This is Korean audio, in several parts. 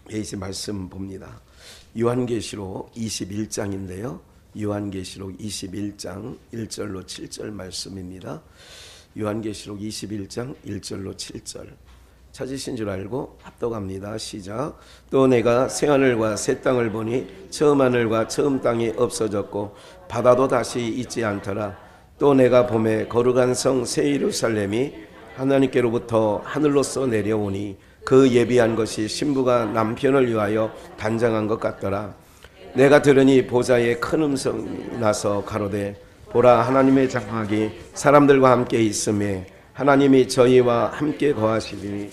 이제 말씀 봅니다. 요한계시록 21장인데요. 요한계시록 21장 1절로 7절 말씀입니다. 요한계시록 21장 1절로 7절 찾으신 줄 알고 합독합니다. 시작. 또 내가 새하늘과 새 땅을 보니 처음 하늘과 처음 땅이 없어졌고 바다도 다시 있지 않더라. 또 내가 보매 거룩한 성 새 예루살렘이 하나님께로부터 하늘로서 내려오니 그 예비한 것이 신부가 남편을 위하여 단장한 것 같더라. 내가 들으니 보좌에 큰 음성이 나서 가로되 보라, 하나님의 장막이 사람들과 함께 있음에 하나님이 저희와 함께 거하시리니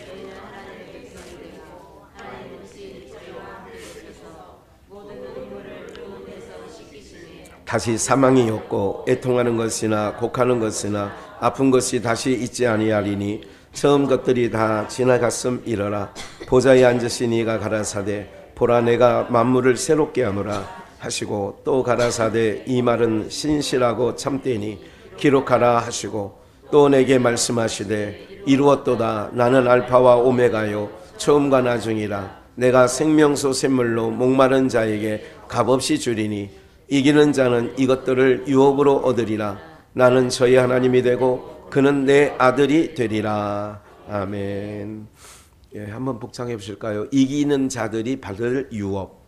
다시 사망이 없고 애통하는 것이나 곡하는 것이나 아픈 것이 다시 있지 아니하리니 처음 것들이 다 지나갔음이러라. 보좌에 앉으신 이가 가라사대 보라, 내가 만물을 새롭게 하노라 하시고 또 가라사대 이 말은 신실하고 참되니 기록하라 하시고 또 내게 말씀하시되 이루었도다. 나는 알파와 오메가요 처음과 나중이라. 내가 생명수 샘물로 목마른 자에게 값없이 주리니 이기는 자는 이것들을 유업으로 얻으리라. 나는 저희 하나님이 되고 그는 내 아들이 되리라. 아멘. 예, 한번 복창해 보실까요? 이기는 자들이 받을 유업.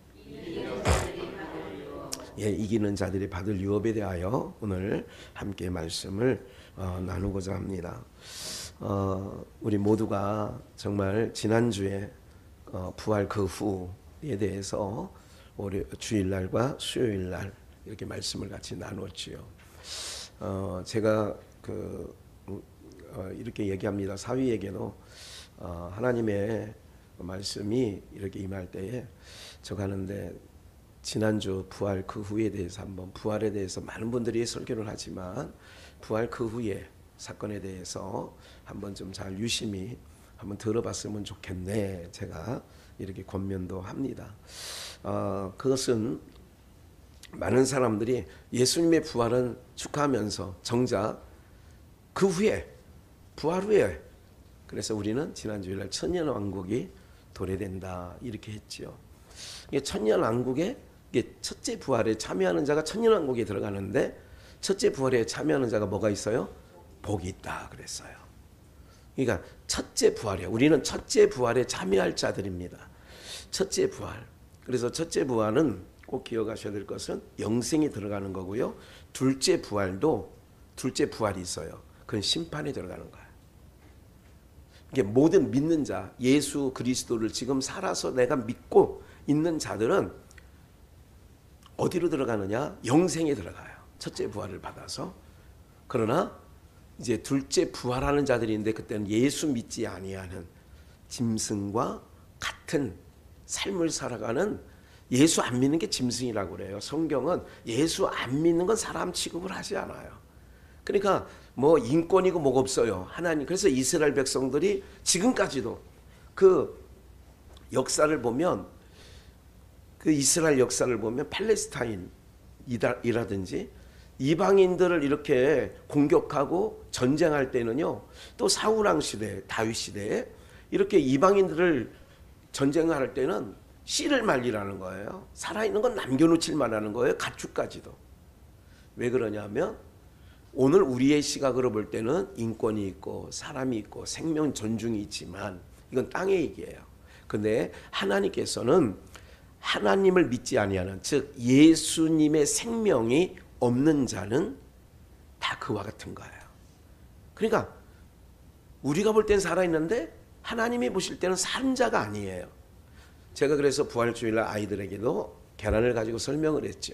예, 이기는 자들이 받을 유업에 대하여 오늘 함께 말씀을 나누고자 합니다. 우리 모두가 정말 지난주에 부활 그 후에 대해서 주일날과 수요일날 이렇게 말씀을 같이 나눴지요. 제가 이렇게 얘기합니다. 사위에게도 하나님의 말씀이 이렇게 임할 때에 저 가는데 지난주 부활 그 후에 대해서 한번 부활에 대해서 많은 분들이 설교를 하지만 부활 그 후에 사건에 대해서 한번 좀 잘 유심히 한번 들어봤으면 좋겠네. 제가 이렇게 권면도 합니다. 그것은 많은 사람들이 예수님의 부활은 축하하면서 정작 그 후에 부활 후에 그래서 우리는 지난 주일날 천년왕국이 도래된다 이렇게 했죠. 천년왕국에 첫째 부활에 참여하는 자가 천년왕국에 들어가는데 첫째 부활에 참여하는 자가 뭐가 있어요? 복이 있다 그랬어요. 그러니까 첫째 부활이에요. 우리는 첫째 부활에 참여할 자들입니다. 첫째 부활. 그래서 첫째 부활은 꼭 기억하셔야 될 것은 영생이 들어가는 거고요. 둘째 부활도 둘째 부활이 있어요. 그건 심판에 들어가는 거예요. 이게 모든 믿는 자, 예수 그리스도를 지금 살아서 내가 믿고 있는 자들은 어디로 들어가느냐? 영생에 들어가요. 첫째 부활을 받아서. 그러나 이제 둘째 부활하는 자들인데 그때는 예수 믿지 아니하는 짐승과 같은 삶을 살아가는 예수 안 믿는 게 짐승이라고 그래요. 성경은 예수 안 믿는 건 사람 취급을 하지 않아요. 그러니까 뭐 인권이고 뭐가 없어요. 하나님. 그래서 이스라엘 백성들이 지금까지도 그 역사를 보면 그 이스라엘 역사를 보면 팔레스타인이라든지 이방인들을 이렇게 공격하고 전쟁할 때는요. 또 사울 왕 시대, 다윗 시대에 이렇게 이방인들을 전쟁할 때는 씨를 말리라는 거예요. 살아있는 건 남겨놓질 말라는 거예요. 가축까지도. 왜 그러냐면 오늘 우리의 시각으로 볼 때는 인권이 있고 사람이 있고 생명 존중이 있지만 이건 땅의 얘기예요. 근데 하나님께서는 하나님을 믿지 아니하는 즉 예수님의 생명이 없는 자는 다 그와 같은 거예요. 그러니까 우리가 볼 땐 살아있는데 하나님이 보실 때는 산 자가 아니에요. 제가 그래서 부활주일날 아이들에게도 계란을 가지고 설명을 했죠.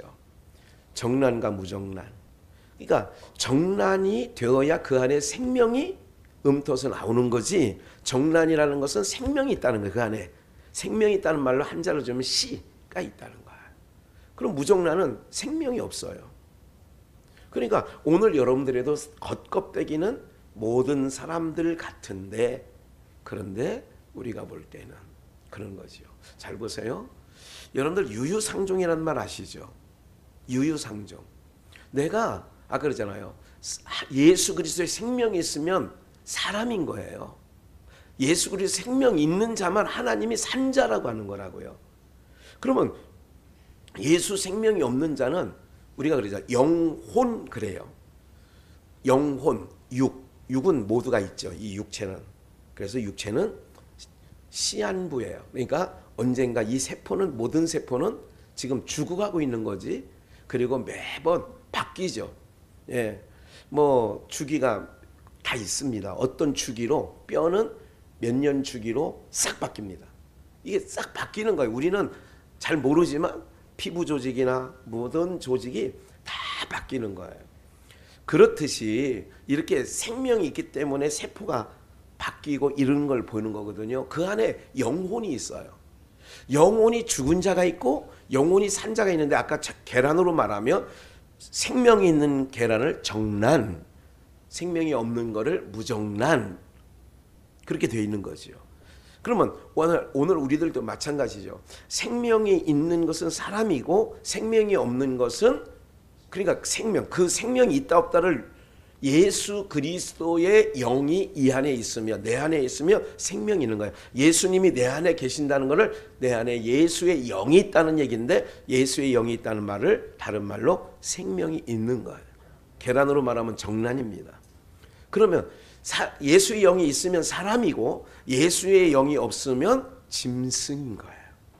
정란과 무정란. 그러니까 정란이 되어야 그 안에 생명이 음터서 나오는 거지 정란이라는 것은 생명이 있다는 거예요. 그 안에 생명이 있다는 말로 한자로 주면 씨가 있다는 거예요. 그럼 무정란은 생명이 없어요. 그러니까 오늘 여러분들에도 겉껍데기는 모든 사람들 같은데 그런데 우리가 볼 때는 그런 거죠. 잘 보세요. 여러분들 유유상종이라는 말 아시죠? 유유상종. 내가 아까 그러잖아요. 예수 그리스도의 생명이 있으면 사람인 거예요. 예수 그리스도 생명 있는 자만 하나님이 산 자라고 하는 거라고요. 그러면 예수 생명이 없는 자는 우리가 그러죠. 영혼 그래요. 영혼, 육은 모두가 있죠. 이 육체는. 그래서 육체는 시한부예요. 그러니까 언젠가 이 세포는, 모든 세포는 지금 죽어가고 있는 거지. 그리고 매번 바뀌죠. 예, 뭐 주기가 다 있습니다. 어떤 주기로, 뼈는 몇 년 주기로 싹 바뀝니다. 이게 싹 바뀌는 거예요. 우리는 잘 모르지만 피부 조직이나 모든 조직이 다 바뀌는 거예요. 그렇듯이 이렇게 생명이 있기 때문에 세포가 바뀌고 이런 걸 보는 거거든요. 그 안에 영혼이 있어요. 영혼이 죽은 자가 있고 영혼이 산 자가 있는데, 아까 계란으로 말하면 생명이 있는 계란을 정란, 생명이 없는 거를 무정란, 그렇게 되어 있는 거죠. 그러면 오늘 우리들도 마찬가지죠. 생명이 있는 것은 사람이고 생명이 없는 것은, 그러니까 그 생명이 있다 없다를 예수 그리스도의 영이 이 안에 있으며, 내 안에 있으며 생명이 있는 거예요. 예수님이 내 안에 계신다는 것을, 내 안에 예수의 영이 있다는 얘기인데, 예수의 영이 있다는 말을 다른 말로 생명이 있는 거예요. 계란으로 말하면 정란입니다. 그러면 예수의 영이 있으면 사람이고 예수의 영이 없으면 짐승인 거예요.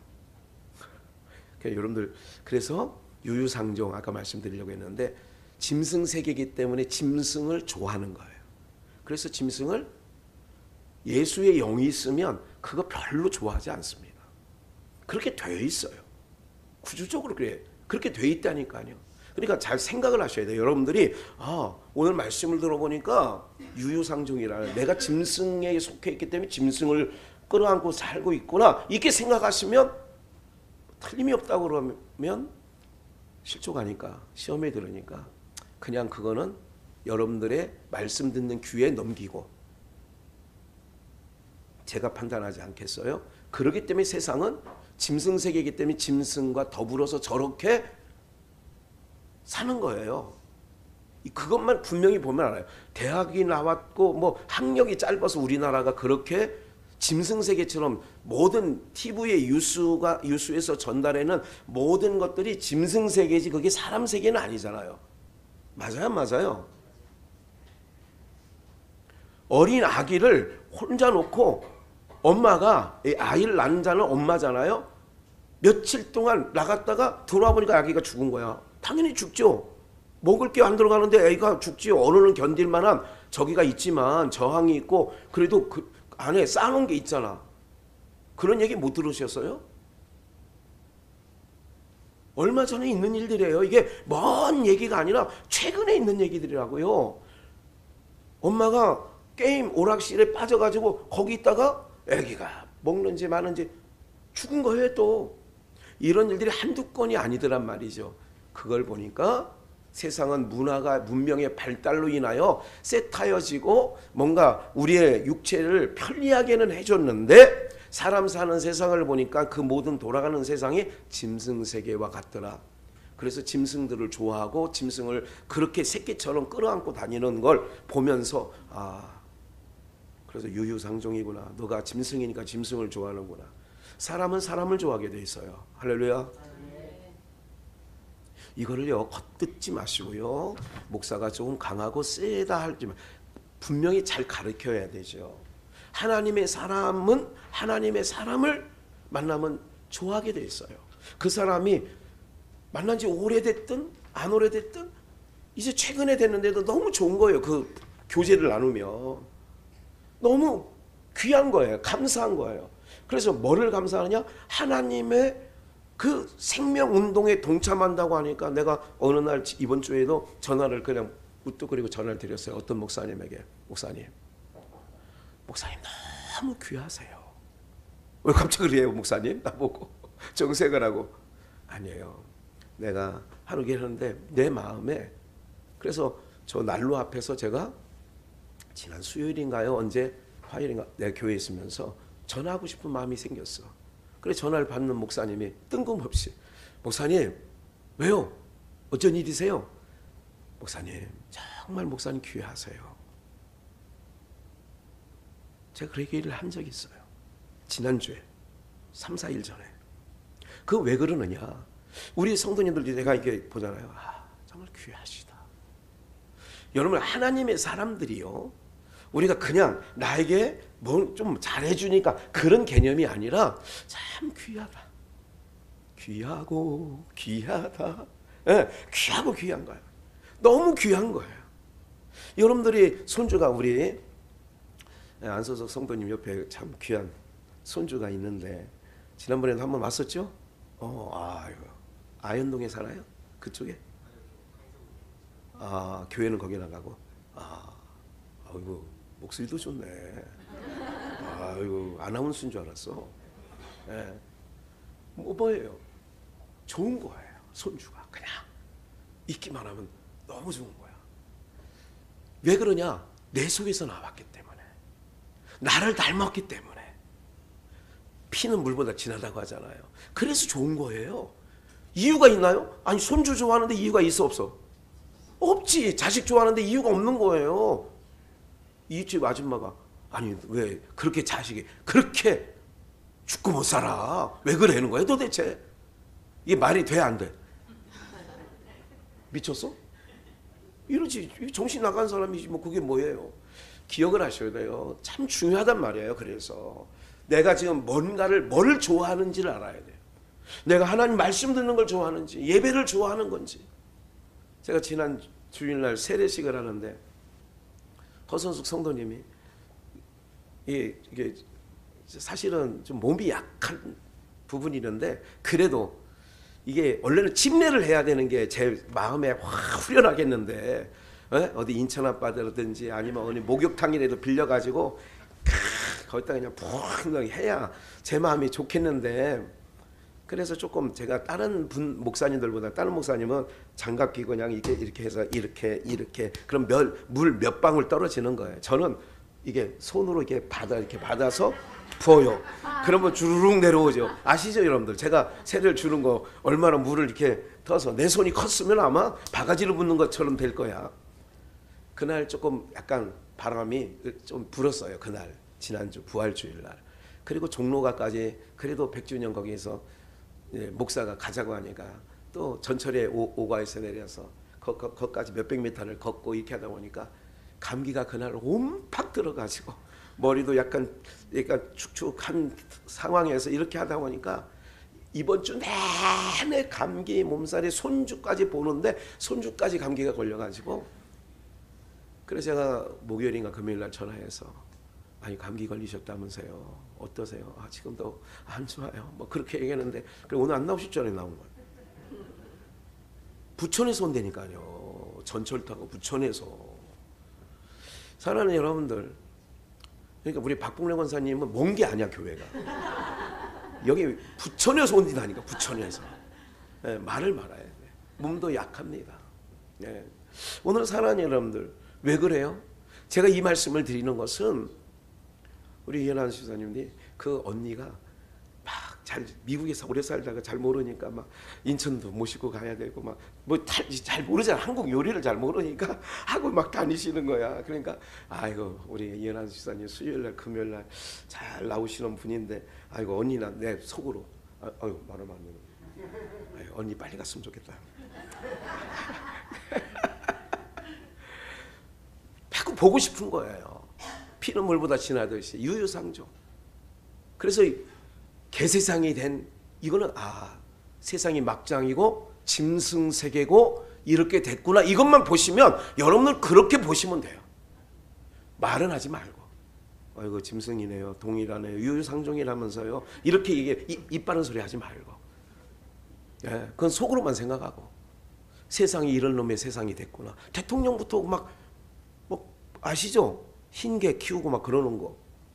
여러분들, 그래서 유유상종 아까 말씀드리려고 했는데, 짐승 세계이기 때문에 짐승을 좋아하는 거예요. 그래서 짐승을, 예수의 영이 있으면 그거 별로 좋아하지 않습니다. 그렇게 되어 있어요. 구조적으로 그렇게 되어 있다니까요. 그러니까 잘 생각을 하셔야 돼요. 여러분들이 오늘 말씀을 들어보니까 유유상종이라, 내가 짐승에 속해 있기 때문에 짐승을 끌어안고 살고 있구나, 이렇게 생각하시면 틀림이 없다고 그러면 실족하니까, 시험에 들으니까 그냥 그거는 여러분들의 말씀 듣는 귀에 넘기고, 제가 판단하지 않겠어요? 그렇기 때문에 세상은 짐승 세계이기 때문에 짐승과 더불어서 저렇게 사는 거예요. 그것만 분명히 보면 알아요. 대학이 나왔고 뭐 학력이 짧아서 우리나라가 그렇게 짐승 세계처럼 모든 TV의 유수에서 전달하는 모든 것들이 짐승 세계지, 그게 사람 세계는 아니잖아요. 맞아요, 맞아요. 어린 아기를 혼자 놓고, 엄마가, 아이를 낳은 자는 엄마잖아요. 며칠 동안 나갔다가 돌아와 보니까 아기가 죽은 거야. 당연히 죽죠. 먹을 게 안 들어가는데 애가 죽지요. 어른은 견딜 만한 저기가 있지만, 저항이 있고, 그래도 그 안에 쌓아놓은 게 있잖아. 그런 얘기 못 들으셨어요? 얼마 전에 있는 일들이에요. 이게 먼 얘기가 아니라 최근에 있는 얘기들이라고요. 엄마가 게임 오락실에 빠져가지고 거기 있다가 애기가 먹는지 마는지 죽은 거예요. 또 이런 일들이 한두 건이 아니더란 말이죠. 그걸 보니까 세상은 문명의 발달로 인하여 쇠타여지고 뭔가 우리의 육체를 편리하게는 해줬는데, 사람 사는 세상을 보니까 그 모든 돌아가는 세상이 짐승 세계와 같더라. 그래서 짐승들을 좋아하고 짐승을 그렇게 새끼처럼 끌어안고 다니는 걸 보면서, 그래서 유유상종이구나. 너가 짐승이니까 짐승을 좋아하는구나. 사람은 사람을 좋아하게 돼 있어요. 할렐루야. 이거를요 겉듣지 마시고요, 목사가 조금 강하고 세다 할지만 분명히 잘 가르쳐야 되죠. 하나님의 사람은 하나님의 사람을 만나면 좋아하게 돼 있어요. 그 사람이 만난 지 오래됐든 안 오래됐든 이제 최근에 됐는데도 너무 좋은 거예요. 그 교제를 나누면 너무 귀한 거예요. 감사한 거예요. 그래서 뭐를 감사하느냐? 하나님의 그 생명운동에 동참한다고 하니까, 내가 어느 날 이번 주에도 전화를 그냥 우뚝거리고 전화를 드렸어요. 어떤 목사님에게. 목사님 너무 귀하세요. 왜 갑자기 그래요 목사님? 나보고 정색을 하고. 아니에요, 내가 하루게 했는데 내 마음에, 그래서 저 난로 앞에서 제가 지난 수요일인가요? 언제? 화요일인가? 내가 교회에 있으면서 전화하고 싶은 마음이 생겼어. 그래 전화를 받는 목사님이 뜬금없이, 목사님 왜요? 어쩐 일이세요? 목사님 정말 목사님 귀하세요. 제가 그렇게 얘기를 한 적이 있어요. 지난주에 3, 4일 전에. 그 왜 그러느냐, 우리 성도님들 제가 이게 보잖아요. 정말 귀하시다. 여러분, 하나님의 사람들이요, 우리가 그냥 나에게 뭐 좀 잘해주니까 그런 개념이 아니라 참 귀하다. 귀하고 귀하다. 네, 귀하고 귀한 거예요. 너무 귀한 거예요. 여러분들이 손주가, 우리 안소석 성도님 옆에 참 귀한 손주가 있는데 지난번에도 한번 왔었죠? 아이고, 아현동에 살아요? 그쪽에? 교회는 거기 나가고. 아이고, 목소리도 좋네. 아이고, 아나운서인 줄 알았어. 네. 뭐예요? 좋은 거예요. 손주가 그냥 있기만 하면 너무 좋은 거야. 왜 그러냐? 내 속에서 나왔기 때문에, 나를 닮았기 때문에. 피는 물보다 진하다고 하잖아요. 그래서 좋은 거예요. 이유가 있나요? 아니, 손주 좋아하는데 이유가 있어 없어? 없지. 자식 좋아하는데 이유가 없는 거예요. 이웃집 아줌마가, 아니 왜 그렇게 자식이 그렇게 죽고 못 살아? 왜 그러는 거예요 도대체? 이게 말이 돼 안 돼? 미쳤어? 이러지. 정신 나간 사람이지 뭐. 그게 뭐예요? 기억을 하셔야 돼요. 참 중요하단 말이에요. 그래서 내가 지금 뭘 좋아하는지를 알아야 돼요. 내가 하나님 말씀 듣는 걸 좋아하는지, 예배를 좋아하는 건지. 제가 지난 주일날 세례식을 하는데 허선숙 성도님이, 이게 사실은 좀 몸이 약한 부분이 있는데, 그래도 이게 원래는 침례를 해야 되는 게 제 마음에 확 후련하겠는데, 어디 인천 앞바다라든지 아니면 어디 목욕탕이라도 빌려가지고 거기다 그냥 푹 해야 제 마음이 좋겠는데, 그래서 조금 제가 다른 목사님들보다, 다른 목사님은 장갑 끼고 그냥 이렇게 해서 이렇게 그럼 물 몇 방울 떨어지는 거예요. 저는 이게 손으로 이렇게 받아서 부어요. 그러면 주르륵 내려오죠. 아시죠 여러분들? 제가 세례를 주는 거 얼마나 물을 이렇게 터서, 내 손이 컸으면 아마 바가지를 붓는 것처럼 될 거야. 그날 조금 약간 바람이 좀 불었어요. 그날 지난주 부활주일날. 그리고 종로가까지, 그래도 100주년 거기에서 목사가 가자고 하니까 또 전철에 오가에서 내려서 거기까지 몇백 미터를 걷고 이렇게 하다 보니까 감기가 그날 옴팍 들어가지고 머리도 약간 축축한 상황에서 이렇게 하다 보니까 이번 주 내내 감기 몸살에 손주까지 보는데, 손주까지 감기가 걸려가지고, 그래서 제가 목요일인가 금요일날 전화해서, 아니 감기 걸리셨다면서요? 어떠세요? 지금도 안 좋아요. 뭐 그렇게 얘기했는데, 그래 오늘 안 나오실 줄 알았는데 나온 거예요. 부천에서 온다니까요. 전철 타고 부천에서. 사랑하는 여러분들, 그러니까 우리 박봉래 권사님은 먼 게 아니야 교회가. 여기 부천에서 온다니까. 부천에서. 말을 말아야 돼. 몸도 약합니다. 오늘 사랑하는 여러분들, 왜 그래요? 제가 이 말씀을 드리는 것은, 우리 이현아 지사님이 그 언니가 막 미국에서 오래 살다가 잘 모르니까 막 인천도 모시고 가야 되고 막 뭐 잘 모르잖아. 한국 요리를 잘 모르니까 하고 막 다니시는 거야. 그러니까 아이고 우리 이현아 지사님 수요일날 금요일날 잘 나오시는 분인데, 아이고 언니나 내 속으로 아이고 말하면 안 되는, 언니 빨리 갔으면 좋겠다. 자꾸 보고 싶은 거예요. 피는 물보다 진하듯이 유유상종. 그래서 개세상이 된 이거는, 세상이 막장이고 짐승세계고 이렇게 됐구나, 이것만 보시면 여러분들 그렇게 보시면 돼요. 말은 하지 말고, 아이고 짐승이네요, 동일하네요, 유유상종이라면서요, 이렇게 이게 입 바른 소리 하지 말고, 그건 속으로만 생각하고, 세상이 이런 놈의 세상이 됐구나. 대통령부터 막 뭐 아시죠? 흰개 키우고 막 그러는 거.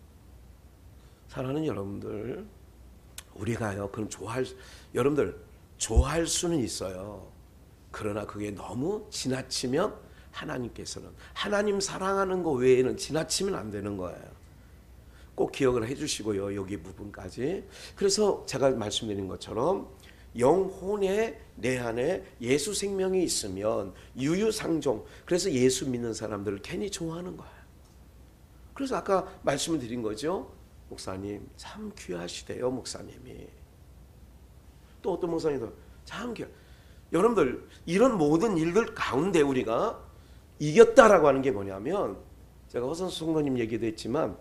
사랑하는 여러분들, 우리가요, 그럼 여러분들 좋아할 수는 있어요. 그러나 그게 너무 지나치면 하나님께서는, 하나님 사랑하는 거 외에는 지나치면 안 되는 거예요. 꼭 기억을 해주시고요, 여기 부분까지. 그래서 제가 말씀드린 것처럼 영혼의 내 안에 예수 생명이 있으면 유유상종. 그래서 예수 믿는 사람들을 괜히 좋아하는 거예요. 그래서 아까 말씀을 드린 거죠. 목사님 참 귀하시대요. 목사님이. 또 어떤 목사님도 참 귀하. 여러분들 이런 모든 일들 가운데 우리가 이겼다라고 하는 게 뭐냐면 제가 허선수 성도님 얘기도 했지만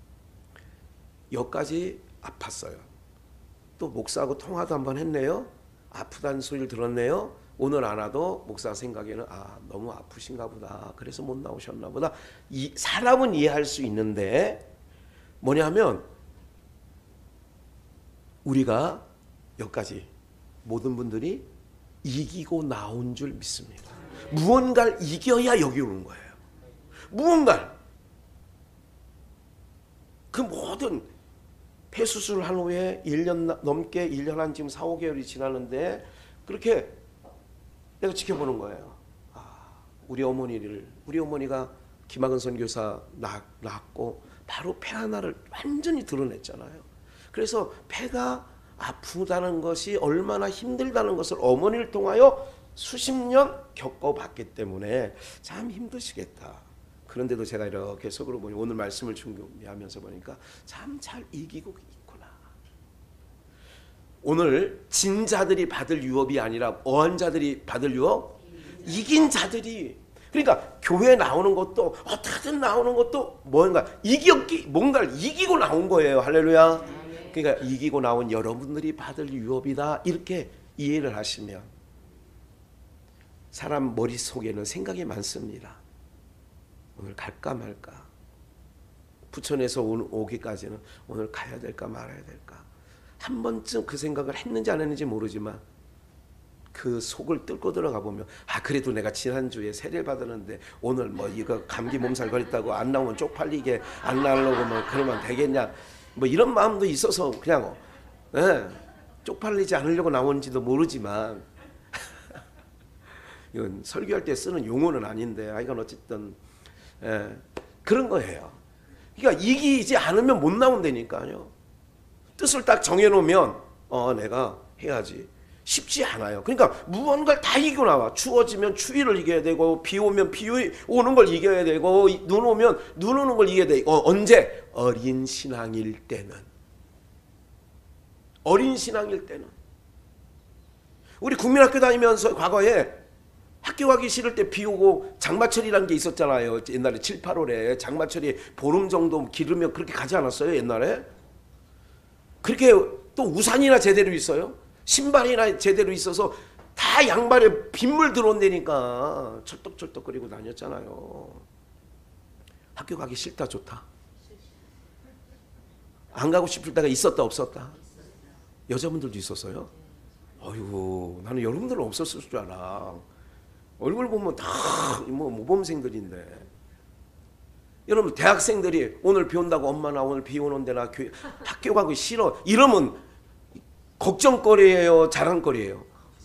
여기까지 아팠어요. 또 목사하고 통화도 한번 했네요. 아프다는 소리를 들었네요. 오늘 안 와도 목사 생각에는 너무 아프신가 보다. 그래서 못 나오셨나 보다. 사람은 이해할 수 있는데 뭐냐면 우리가 여기까지 모든 분들이 이기고 나온 줄 믿습니다. 무언가를 이겨야 여기 오는 거예요. 무언가를. 그 모든 폐수술을 한 후에 1년 넘게 1년 한 지금 4, 5개월이 지났는데 그렇게 내가 지켜보는 거예요. 우리 어머니가 김학은 선교사 낳았고 바로 폐 하나를 완전히 드러냈잖아요. 그래서 폐가 아프다는 것이 얼마나 힘들다는 것을 어머니를 통하여 수십 년 겪어봤기 때문에 참 힘드시겠다. 그런데도 제가 이렇게 속으로 보니 오늘 말씀을 준비하면서 보니까 참 잘 이기고 있구나. 오늘 진 자들이 받을 유업이 아니라 어한 자들이 받을 유업? 이긴 자들이. 그러니까 교회 나오는 것도 어떻게든 나오는 것도 뭔가를 이기고 나온 거예요. 할렐루야. 그러니까 이기고 나온 여러분들이 받을 유업이다. 이렇게 이해를 하시면 사람 머릿속에는 생각이 많습니다. 오늘 갈까 말까. 부천에서 오기까지는 오늘 가야 될까 말아야 될까. 한 번쯤 그 생각을 했는지 안 했는지 모르지만 그 속을 뚫고 들어가 보면 그래도 내가 지난주에 세례를 받았는데 오늘 이거 감기 몸살 걸렸다고 안 나오면 쪽팔리게 안 나오려고 그러면 되겠냐. 이런 마음도 있어서 그냥 쪽팔리지 않으려고 나오는지도 모르지만 이건 설교할 때 쓰는 용어는 아닌데 이건 어쨌든 그런 거예요. 그러니까 이기지 않으면 못 나온다니까요. 뜻을 딱 정해놓으면 내가 해야지. 쉽지 않아요. 그러니까 무언가를 다 이기고 나와. 추워지면 추위를 이겨야 되고 비 오면 비 오는 걸 이겨야 되고 눈 오면 눈 오는 걸 이겨야 되고 언제? 어린 신앙일 때는. 어린 신앙일 때는. 우리 국민학교 다니면서 과거에 학교 가기 싫을 때 비 오고 장마철이라는 게 있었잖아요. 옛날에 7, 8월에 장마철이 보름 정도 기르면 그렇게 가지 않았어요? 옛날에? 그렇게 또 우산이나 제대로 있어요? 신발이나 제대로 있어서 다 양발에 빗물 들어온다니까 철떡철떡거리고 다녔잖아요. 학교 가기 싫다 좋다? 안 가고 싶을 때가 있었다 없었다? 여자분들도 있었어요? 어이구 나는 여러분들은 없었을 줄 알아. 얼굴 보면 다 모범생들인데. 여러분 대학생들이 오늘 비 온다고 엄마 나 오늘 비 오는데 나 학교 가기 싫어 이러면 걱정거리예요 자랑거리예요?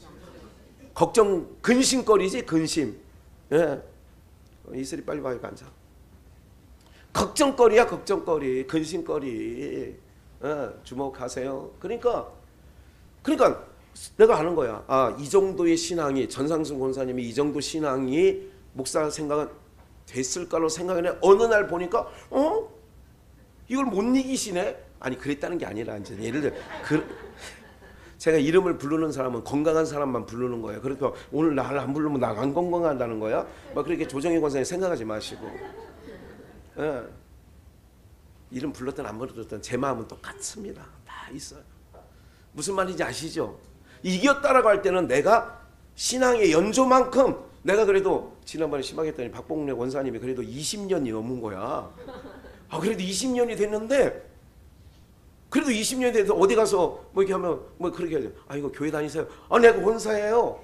근심거리지 근심. 이슬이 빨리 와요 앉아. 걱정거리야 걱정거리 근심거리. 주목하세요. 그러니까 내가 아는 거야. 이 정도의 신앙이 전상순 권사님이 이 정도 신앙이 목사 생각은 됐을까로 생각하네. 어느 날 보니까 이걸 못 이기시네. 아니 그랬다는 게 아니라 이제 예를 들어 제가 이름을 부르는 사람은 건강한 사람만 부르는 거예요. 그래서 오늘 나를 안 부르면 나 안 건강하다는 거야. 그렇게 조정희 권사님 생각하지 마시고. 이름 불렀든 안 불렀든 제 마음은 똑같습니다. 다 있어요. 무슨 말인지 아시죠? 이겼다라고 할 때는 내가 신앙의 연조만큼 내가 그래도 지난번에 심하게 했더니 박봉래 원사님이 그래도 20년이 넘은 거야. 그래도 20년이 됐는데 그래도 20년이 돼서 어디 가서 이렇게 하면 그렇게 하죠. 이거 교회 다니세요? 내가 권사예요.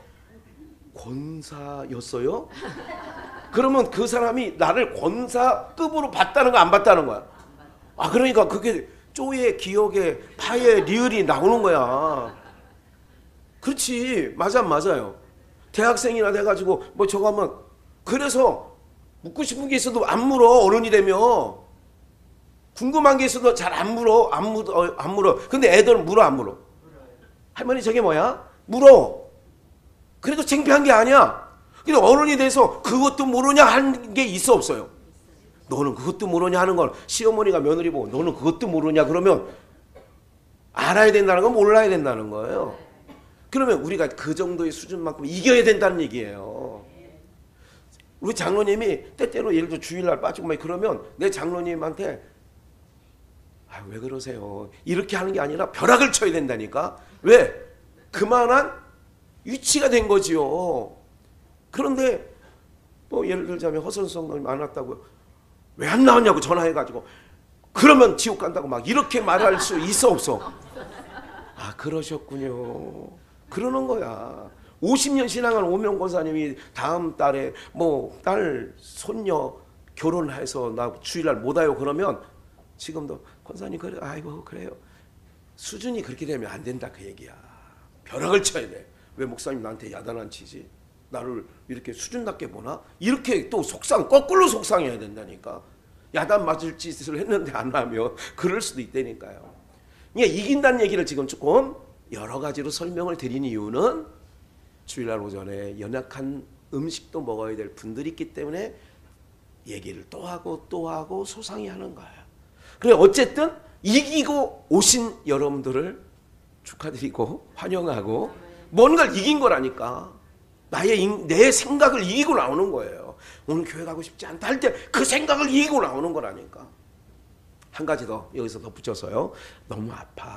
권사였어요? 그러면 그 사람이 나를 권사급으로 봤다는 거 안 봤다는 거야? 그러니까 그게 쪼의 기억에 파의 리을이 나오는 거야. 그렇지. 맞아요. 대학생이나 돼가지고 저거 하면 그래서 묻고 싶은 게 있어도 안 물어. 어른이 되면 궁금한 게 있어도 잘 안 물어. 안 물어. 근데 애들은 물어 안 물어? 할머니 저게 뭐야? 물어. 그래도 창피한 게 아니야. 근데 어른이 돼서 그것도 모르냐 하는 게 있어 없어요? 너는 그것도 모르냐 하는 건 시어머니가 며느리 보고 너는 그것도 모르냐 그러면 알아야 된다는 건 몰라야 된다는 거예요. 그러면 우리가 그 정도의 수준만큼 이겨야 된다는 얘기예요. 우리 장로님이 때때로 예를 들어 주일날 빠지고 막 그러면 내 장로님한테 왜 그러세요? 이렇게 하는 게 아니라 벼락을 쳐야 된다니까. 왜? 그만한 위치가 된 거지요. 그런데 또 예를 들자면 허선성님이 안 왔다고요. 왜 안 나왔냐고 전화해가지고 그러면 지옥 간다고 막 이렇게 말할 수 있어 없어? 그러셨군요. 그러는 거야. 50년 신앙한 오명 권사님이 다음 달에 뭐 딸 손녀 결혼해서 나 주일날 못 와요 그러면 지금도 권사님 그래 아이고 그래요. 수준이 그렇게 되면 안 된다 그 얘기야. 벼락을 쳐야 돼. 왜 목사님 나한테 야단안 치지? 나를 이렇게 수준답게 보나? 이렇게 또 거꾸로 속상해야 된다니까. 야단 맞을 짓을 했는데 안 하면 그럴 수도 있다니까요. 그러니까 이긴다는 얘기를 지금 조금 여러 가지로 설명을 드린 이유는 주일날 오전에 연약한 음식도 먹어야 될 분들이 있기 때문에 얘기를 또 하고 소상히 하는 거예요. 그래 어쨌든 이기고 오신 여러분들을 축하드리고 환영하고 뭔가를 이긴 거라니까. 내 생각을 이기고 나오는 거예요. 오늘 교회 가고 싶지 않다 할 때 그 생각을 이기고 나오는 거라니까. 한 가지 더 여기서 덧붙여서요. 너무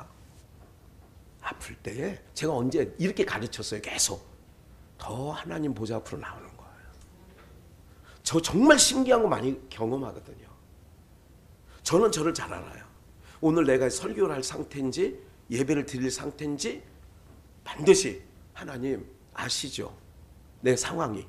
아플 때 제가 언제 이렇게 가르쳤어요. 계속 더 하나님 보좌 앞으로 나오는 거예요. 저 정말 신기한 거 많이 경험하거든요. 저는 저를 잘 알아요. 오늘 내가 설교를 할 상태인지 예배를 드릴 상태인지 반드시 하나님 아시죠? 내 상황이.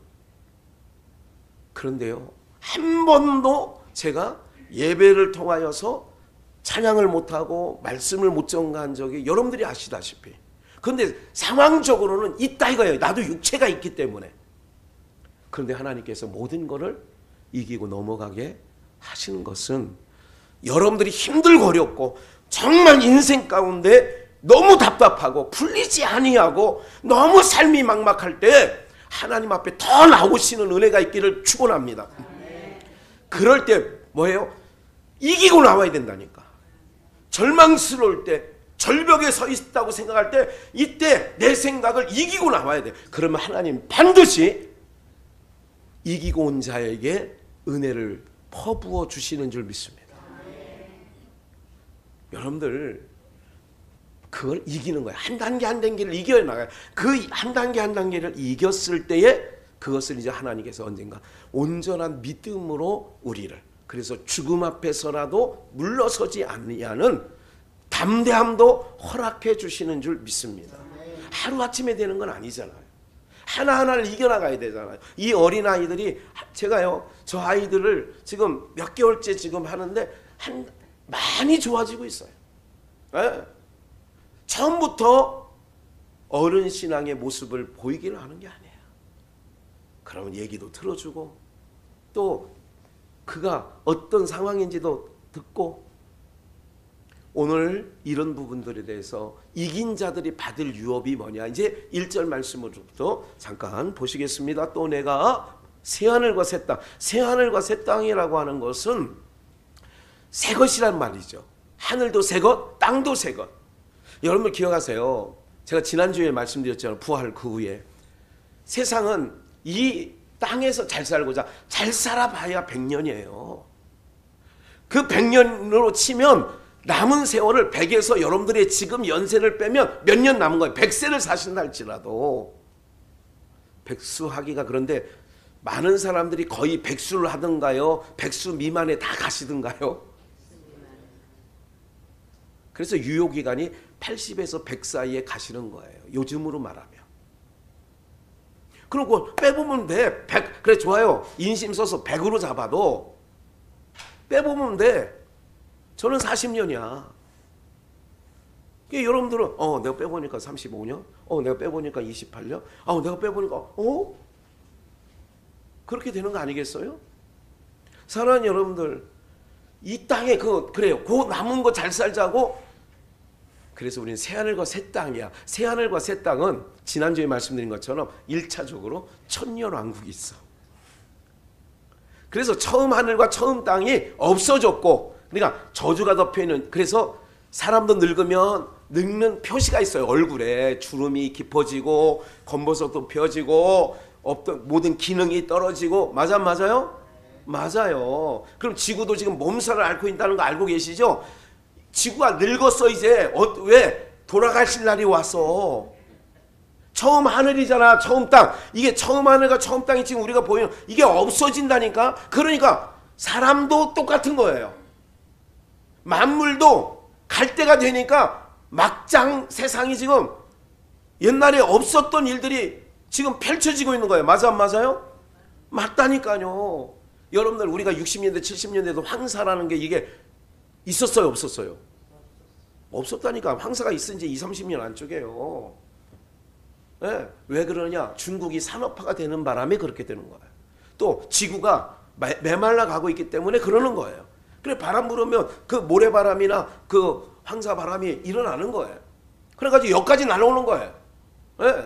그런데요, 한 번도 제가 예배를 통하여서 찬양을 못하고 말씀을 못 전가한 적이 여러분들이 아시다시피. 그런데 상황적으로는 있다 이거예요. 나도 육체가 있기 때문에. 그런데 하나님께서 모든 것을 이기고 넘어가게 하시는 것은 여러분들이 힘들고 어렵고 정말 인생 가운데 너무 답답하고 풀리지 아니하고 너무 삶이 막막할 때 하나님 앞에 더 나오시는 은혜가 있기를 축원합니다. 그럴 때 뭐예요? 이기고 나와야 된다니까. 절망스러울 때 절벽에 서 있다고 생각할 때 이때 내 생각을 이기고 나와야 돼. 그러면 하나님 반드시 이기고 온 자에게 은혜를 퍼부어 주시는 줄 믿습니다. 여러분들 그걸 이기는 거예요. 한 단계 한 단계를 이겨 나가요. 그 한 단계 한 단계를 이겼을 때에 그것을 이제 하나님께서 언젠가 온전한 믿음으로 우리를, 그래서 죽음 앞에서라도 물러서지 아니하는 담대함도 허락해 주시는 줄 믿습니다. 하루아침에 되는 건 아니잖아요. 하나하나를 이겨나가야 되잖아요. 이 어린아이들이, 제가요 저 아이들을 지금 몇 개월째 지금 하는데 많이 좋아지고 있어요. 네? 처음부터 어른 신앙의 모습을 보이기는 하는 게 아니에요. 그러면 얘기도 들어주고 또 그가 어떤 상황인지도 듣고, 오늘 이런 부분들에 대해서 이긴 자들이 받을 유업이 뭐냐, 이제 1절 말씀으로부터 잠깐 보시겠습니다. 또 내가 새하늘과 새 땅, 새하늘과 새 땅이라고 하는 것은 새 것이란 말이죠. 하늘도 새 것, 땅도 새 것. 여러분 기억하세요. 제가 지난주에 말씀드렸잖아요. 부활 그 후에 세상은 이 땅에서 잘 살고자 잘 살아봐야 100년이에요. 그 100년으로 치면 남은 세월을 100에서 여러분들의 지금 연세를 빼면 몇 년 남은 거예요. 100세를 사신다 할지라도. 백수하기가, 그런데 많은 사람들이 거의 백수를 하던가요? 백수 미만에 다 가시던가요? 그래서 유효기간이 80에서 100 사이에 가시는 거예요. 요즘으로 말하면. 그리고 빼보면 돼. 100, 그래 좋아요. 인심 써서 100으로 잡아도 빼보면 돼. 저는 40년이야. 여러분들은 내가 빼보니까 35년? 내가 빼보니까 28년? 내가 빼보니까 그렇게 되는 거 아니겠어요? 사랑하는 여러분들, 이 땅에 그래요. 그 남은 거 잘 살자고. 그래서 우리는 새하늘과 새 땅이야. 새하늘과 새 땅은 지난주에 말씀드린 것처럼 1차적으로 천년왕국이 있어. 그래서 처음 하늘과 처음 땅이 없어졌고, 그러니까 저주가 덮여 있는. 그래서 사람도 늙으면 늙는 표시가 있어요. 얼굴에 주름이 깊어지고 검버섯도 펴지고 없던 모든 기능이 떨어지고. 맞아요? 맞아요. 그럼 지구도 지금 몸살을 앓고 있다는 거 알고 계시죠? 지구가 늙었어 이제. 왜? 돌아가실 날이 왔어. 처음 하늘이잖아, 처음 땅. 이게 처음 하늘과 처음 땅이 지금 우리가 보이는 이게 없어진다니까. 그러니까 사람도 똑같은 거예요. 만물도 갈 때가 되니까 막장 세상이 지금 옛날에 없었던 일들이 지금 펼쳐지고 있는 거예요. 맞아 안 맞아요? 맞다니까요. 여러분들 우리가 60년대 70년대도 황사라는 게 이게 있었어요 없었어요? 없었다니까. 황사가 있은 지 20, 30년 안쪽이에요. 네. 왜 그러냐? 중국이 산업화가 되는 바람에 그렇게 되는 거예요. 또 지구가 메말라 가고 있기 때문에 그러는 거예요. 그래 바람 불으면 그 모래바람이나 그 황사바람이 일어나는 거예요. 그래가지고 여기까지 날아오는 거예요. 네.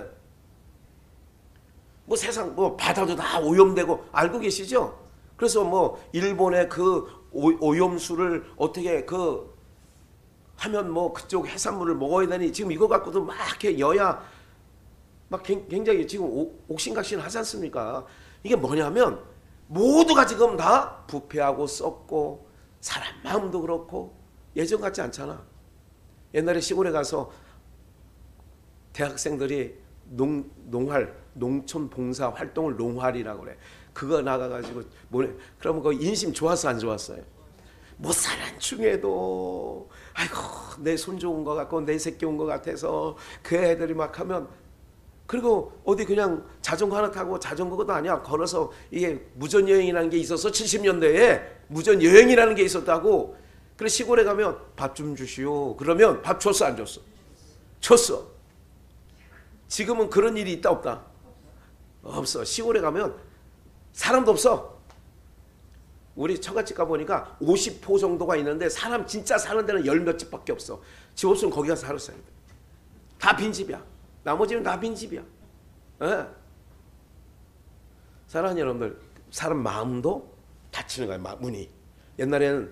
뭐 세상 뭐 바다도 다 오염되고 알고 계시죠? 그래서 뭐 일본의 그 오염수를 어떻게 그 하면 뭐 그쪽 해산물을 먹어야 되니 지금 이거 갖고도 막 이렇게 여야 막 굉장히 지금 옥신각신 하지 않습니까? 이게 뭐냐면 모두가 지금 다 부패하고 썩고 사람 마음도 그렇고 예전 같지 않잖아. 옛날에 시골에 가서 대학생들이 농촌 봉사 활동을 농활이라고 그래. 그거 나가가지고 그러면 그 인심 좋았어 안 좋았어요? 못 사는 중에도 아이고 내 손 좋은 것 같고 내 새끼 온 것 같아서 그 애들이 막 하면, 그리고 어디 그냥 자전거 하나 타고, 자전거도 아니야, 걸어서 이게 무전여행이라는 게 있어서 70년대에 무전여행이라는 게 있었다고. 그래 시골에 가면 밥 좀 주시오. 그러면 밥 줬어 안 줬어? 줬어. 지금은 그런 일이 있다 없다? 없어. 시골에 가면 사람도 없어. 우리 처갓집 가보니까 50포 정도가 있는데 사람 진짜 사는 데는 열 몇 집밖에 없어. 집 없으면 거기 가서 살았어야 돼. 다 빈집이야. 나머지는 다 빈집이야. 네. 사랑하는 여러분들, 사람 마음도 닫히는 거야. 문이. 옛날에는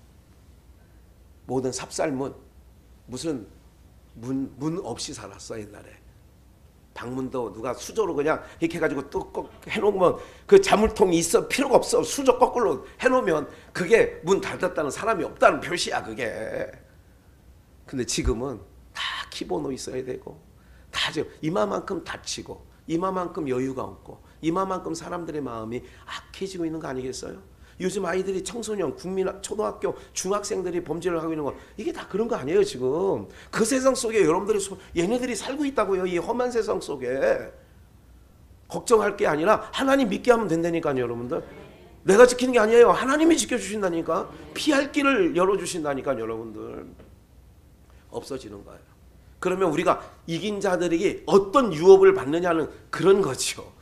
모든 삽살문 무슨 문 없이 살았어. 옛날에 방문도 누가 수저로 그냥 이렇게 해가지고 뚝 해놓으면 그 자물통이 있어 필요가 없어. 수저 거꾸로 해놓으면 그게 문 닫았다는 사람이 없다는 표시야 그게. 근데 지금은 다 키번호 있어야 되고 다 지금 이마만큼 닫히고 이마만큼 여유가 없고 이마만큼 사람들의 마음이 악해지고 있는 거 아니겠어요? 요즘 아이들이 청소년, 초등학교, 중학생들이 범죄를 하고 있는 거 이게 다 그런 거 아니에요 지금. 그 세상 속에 얘네들이 살고 있다고요. 이 험한 세상 속에. 걱정할 게 아니라 하나님 믿게 하면 된다니까요 여러분들. 내가 지키는 게 아니에요. 하나님이 지켜주신다니까. 피할 길을 열어주신다니까 여러분들. 없어지는 거예요. 그러면 우리가 이긴 자들에게 어떤 유업을 받느냐는 그런 거죠.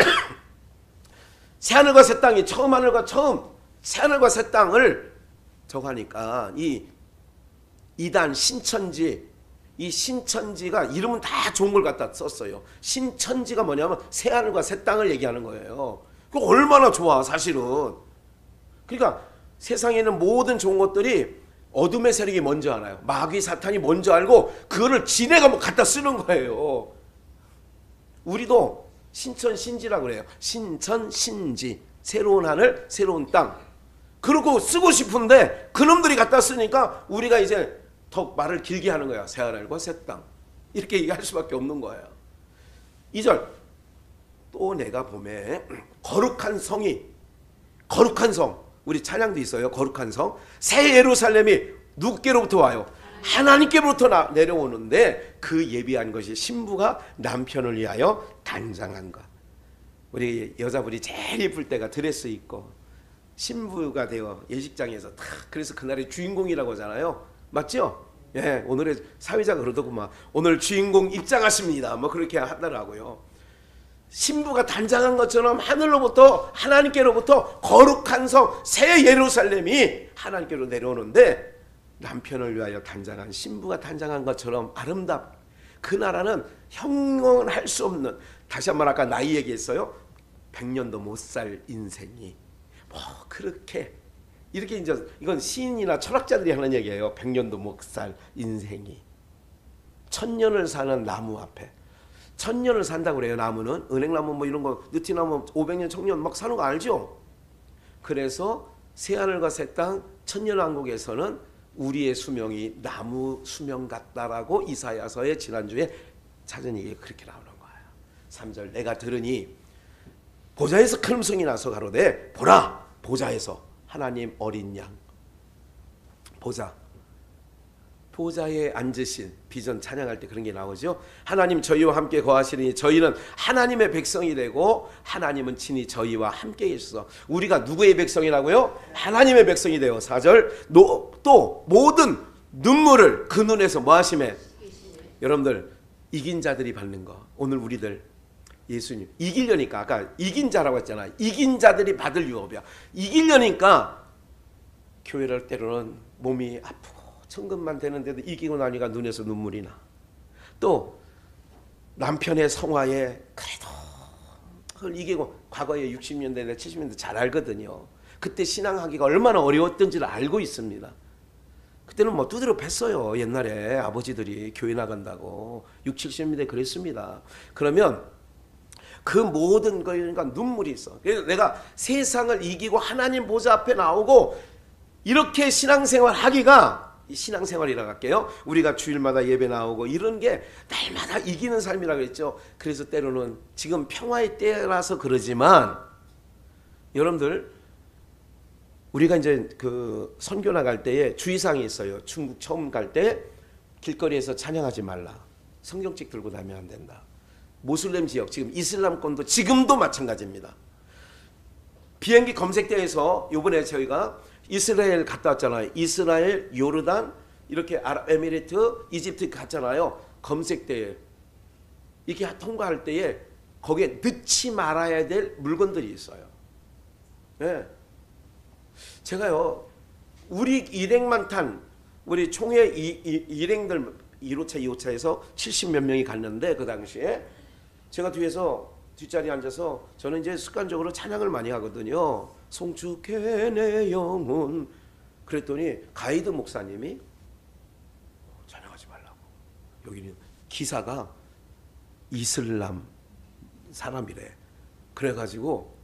새하늘과 새 땅이 처음 하늘과 새하늘과 새 땅을 저거 하니까 이 이단 신천지, 이 신천지가 이름은 다 좋은 걸 갖다 썼어요. 신천지가 뭐냐면 새하늘과 새 땅을 얘기하는 거예요. 그 얼마나 좋아 사실은. 그러니까 세상에 있는 모든 좋은 것들이 어둠의 세력이 먼저 알아요. 마귀 사탄이 먼저 알고 그거를 지네가 뭐 갖다 쓰는 거예요. 우리도 신천 신지라고 그래요. 신천 신지, 새로운 하늘 새로운 땅. 그러고 쓰고 싶은데 그놈들이 갖다 쓰니까 우리가 이제 더 말을 길게 하는 거야. 새하늘과 새 땅 이렇게 얘기할 수밖에 없는 거예요. 2절 또 내가 보매 거룩한 성이, 거룩한 성, 우리 찬양도 있어요. 거룩한 성, 새 예루살렘이 누구께로부터 와요? 하나님께로부터 내려오는데 그 예비한 것이 신부가 남편을 위하여 단장한 것. 우리 여자분이 제일 예쁠 때가 드레스 입고 신부가 되어 예식장에서 탁, 그래서 그날의 주인공이라고 하잖아요. 맞죠? 예, 오늘의 사회자가 그러더구만. 오늘 주인공 입장하십니다. 뭐 그렇게 하더라고요. 신부가 단장한 것처럼 하늘로부터, 하나님께로부터 거룩한 성 새 예루살렘이 하나님께로 내려오는데 남편을 위하여 단장한 신부가 단장한 것처럼 아름답. 그 나라는 형용할 수 없는, 다시 한번 아까 나이 얘기했어요. 100년도 못 살 인생이 뭐 그렇게 이렇게 이제 이건 시인이나 철학자들이 하는 얘기예요. 100년도 못 살 인생이 1000년을 사는 나무 앞에 1000년을 산다고 그래요. 나무는 은행나무 뭐 이런 거 느티나무 500년 1000년 막 사는 거 알죠? 그래서 새하늘과 새 땅 천년왕국에서는 우리의 수명이 나무 수명 같다라고 이사야서의 지난주에 찾은 얘기가 그렇게 나오는 거예요. 3절 내가 들으니 보좌에서 큰 음성이 나서 가로되 보라 보좌에서 하나님 어린 양 보좌에 앉으신 비전 찬양할 때 그런 게 나오죠. 하나님 저희와 함께 거하시니 저희는 하나님의 백성이 되고 하나님은 친히 저희와 함께 계셔서 우리가 누구의 백성이라고요? 하나님의 백성이 되어 4절 또 모든 눈물을 그 눈에서 뭐 하심에 여러분들 이긴 자들이 받는 거 오늘 우리들 예수님 이기려니까 아까 이긴 자라고 했잖아. 이긴 자들이 받을 유업이야. 이기려니까 교회를 때로는 몸이 아프고 천금만 되는데도 이기고 나니까 눈에서 눈물이 나. 또 남편의 성화에 그래도 그걸 이기고 과거에 60년대나 70년대 잘 알거든요. 그때 신앙하기가 얼마나 어려웠던지를 알고 있습니다. 그때는 뭐 두드려 팼어요. 옛날에 아버지들이 교회 나간다고 60, 70년대 그랬습니다. 그러면 그 모든 거니까 눈물이 있어. 그래서 내가 세상을 이기고 하나님 보좌 앞에 나오고 이렇게 신앙생활 하기가 신앙생활이라고 할게요. 우리가 주일마다 예배 나오고 이런 게 날마다 이기는 삶이라고 했죠. 그래서 때로는 지금 평화의 때라서 그러지만 여러분들 우리가 이제 그 선교 나갈 때에 주의사항이 있어요. 중국 처음 갈 때 길거리에서 찬양하지 말라. 성경책 들고 다니면 안 된다. 모슬렘 지역 지금 이슬람권도 지금도 마찬가지입니다. 비행기 검색대에서 요번에 저희가 이스라엘 갔다 왔잖아요. 이스라엘, 요르단, 이렇게 아랍에미리트, 이집트 갔잖아요. 검색대에 이렇게 통과할 때에 거기에 넣지 말아야 될 물건들이 있어요. 네. 제가요 우리 일행만 탄 우리 총회 일행들 1호차, 2호차에서 70몇 명이 갔는데 그 당시에 제가 뒤에서 뒷자리에 앉아서 저는 이제 습관적으로 찬양을 많이 하거든요. 송축해 내 영혼. 그랬더니 가이드 목사님이 찬양하지 말라고. 여기는 기사가 이슬람 사람이래. 그래가지고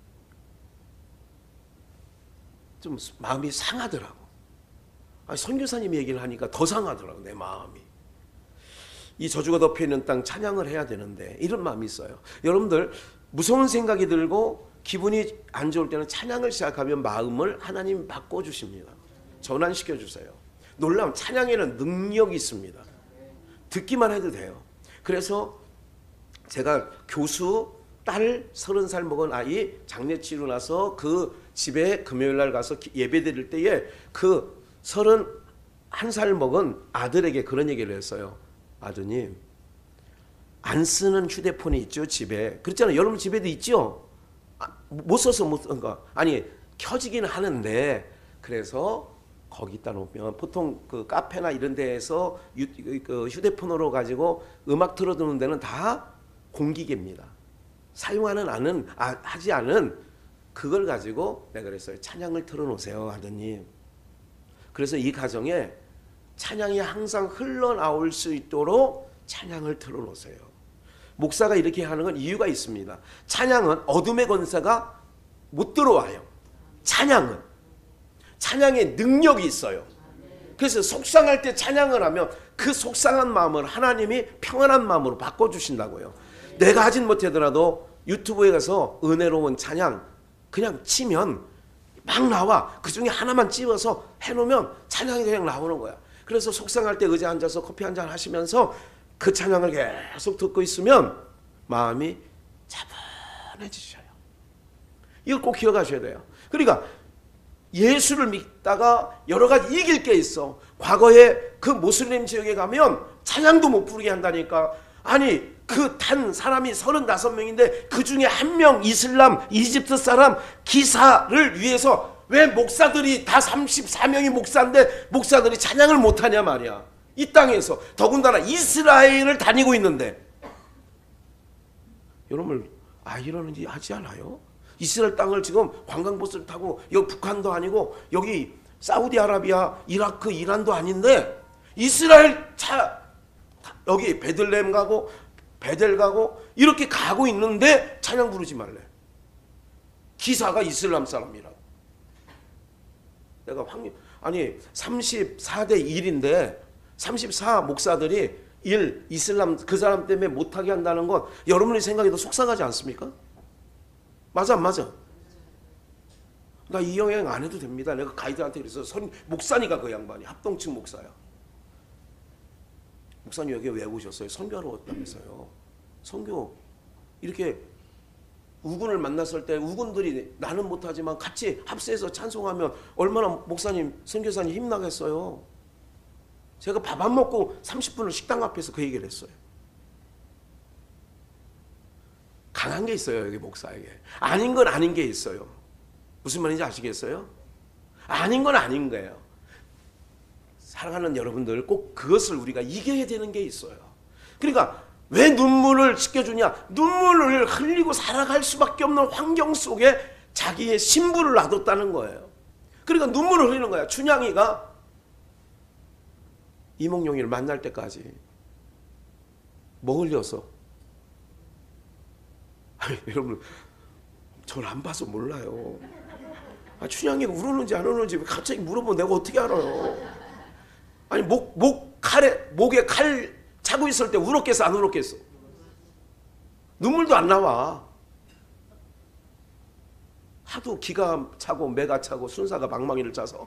좀 마음이 상하더라고. 아니, 선교사님 얘기를 하니까 더 상하더라고 내 마음이. 이 저주가 덮여있는 땅 찬양을 해야 되는데 이런 마음이 있어요. 여러분들 무서운 생각이 들고 기분이 안 좋을 때는 찬양을 시작하면 마음을 하나님 바꿔주십니다. 전환시켜 주세요. 놀라운 찬양에는 능력이 있습니다. 듣기만 해도 돼요. 그래서 제가 교수 딸 30살 먹은 아이 장례 치르고 나서 그 집에 금요일날 가서 예배 드릴 때에 그 31살 먹은 아들에게 그런 얘기를 했어요. 아드님 안 쓰는 휴대폰이 있죠 집에. 그렇잖아요. 여러분 집에도 있죠. 못 써서 못 쓴 거. 아니 켜지긴 하는데 그래서 거기다 놓으면 보통 그 카페나 이런 데에서 그 휴대폰으로 가지고 음악 틀어두는 데는 다 공기계입니다. 사용하는 하지 않은 그걸 가지고 내가 그랬어요. 찬양을 틀어놓으세요 아드님. 그래서 이 가정에 찬양이 항상 흘러나올 수 있도록 찬양을 틀어놓으세요. 목사가 이렇게 하는 건 이유가 있습니다. 찬양은 어둠의 권세가 못 들어와요. 찬양에 능력이 있어요. 그래서 속상할 때 찬양을 하면 그 속상한 마음을 하나님이 평안한 마음으로 바꿔주신다고요. 내가 하진 못하더라도 유튜브에 가서 은혜로운 찬양 그냥 치면 막 나와. 그 중에 하나만 찝어서 해놓으면 찬양이 그냥 나오는 거야. 그래서 속상할 때 의자에 앉아서 커피 한잔 하시면서 그 찬양을 계속 듣고 있으면 마음이 차분해지셔요. 이걸 꼭 기억하셔야 돼요. 그러니까 예수를 믿다가 여러 가지 이길 게 있어. 과거에 그 모슬림 지역에 가면 찬양도 못 부르게 한다니까. 아니 그 탄 사람이 35명인데 그 중에 한 명 이슬람 이집트 사람 기사를 위해서 왜 목사들이 다 34명이 목사인데 목사들이 찬양을 못하냐 말이야. 이 땅에서 더군다나 이스라엘을 다니고 있는데 여러분 이러는지 하지 않아요? 이스라엘 땅을 지금 관광버스를 타고 여기 북한도 아니고 여기 사우디아라비아, 이라크, 이란도 아닌데 이스라엘 차 여기 베들레헴 가고 베델 가고 이렇게 가고 있는데 찬양 부르지 말래. 기사가 이슬람 사람이라고. 내가 아니 34대 1인데 34 목사들이 이슬람 그 사람 때문에 못하게 한다는 건 여러분이 생각해도 속상하지 않습니까? 맞아 안 맞아? 나 이 영향 안 해도 됩니다. 내가 가이드한테 그래서 목사니까 그 양반이 합동층 목사야. 목사님 여기 왜 오셨어요? 선교하러 왔다면서요. 선교 이렇게 우군을 만났을 때 우군들이 나는 못하지만 같이 합세해서 찬송하면 얼마나 목사님 선교사님 힘나겠어요. 제가 밥 안 먹고 30분을 식당 앞에서 그 얘기를 했어요. 강한 게 있어요. 여기 목사에게. 아닌 건 아닌 게 있어요. 무슨 말인지 아시겠어요? 아닌 건 아닌 거예요. 사랑하는 여러분들 꼭 그것을 우리가 이겨야 되는 게 있어요. 그러니까 왜 눈물을 씻겨주냐? 눈물을 흘리고 살아갈 수밖에 없는 환경 속에 자기의 신부를 놔뒀다는 거예요. 그러니까 눈물을 흘리는 거야. 춘향이가 이몽룡이를 만날 때까지 뭐 흘려서? 아니, 여러분 저를 안 봐서 몰라요. 춘향이가 울었는지 안 울었는지 갑자기 물어보면 내가 어떻게 알아요? 아니 목에 칼 차고 있을 때 울었겠어 안 울었겠어? 눈물도 안 나와. 하도 기가 차고 매가 차고 순사가 방망이를 짜서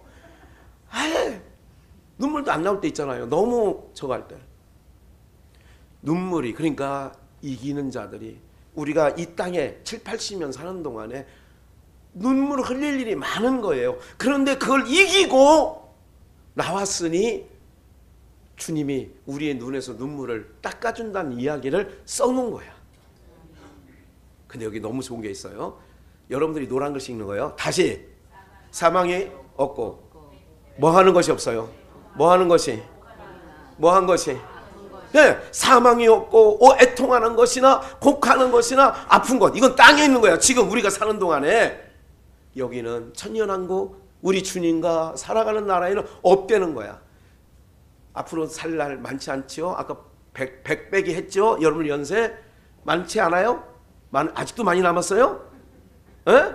눈물도 안 나올 때 있잖아요. 너무 저갈 때. 눈물이 그러니까 이기는 자들이 우리가 이 땅에 7, 80년 사는 동안에 눈물을 흘릴 일이 많은 거예요. 그런데 그걸 이기고 나왔으니 주님이 우리의 눈에서 눈물을 닦아준다는 이야기를 써놓은 거야. 근데 여기 너무 좋은 게 있어요. 여러분들이 노란 글씨 읽는 거예요. 다시 사망이 없고 뭐 하는 것이 없어요. 뭐 하는 것이? 뭐 한 것이? 네, 사망이 없고 애통하는 것이나 곡하는 것이나 아픈 것. 이건 땅에 있는 거야. 지금 우리가 사는 동안에 여기는 천년왕국 우리 주님과 살아가는 나라에는 없다는 거야. 앞으로 살 날 많지 않지요? 아까 100배기 했죠? 여러분 연세 많지 않아요? 아직도 많이 남았어요? 에?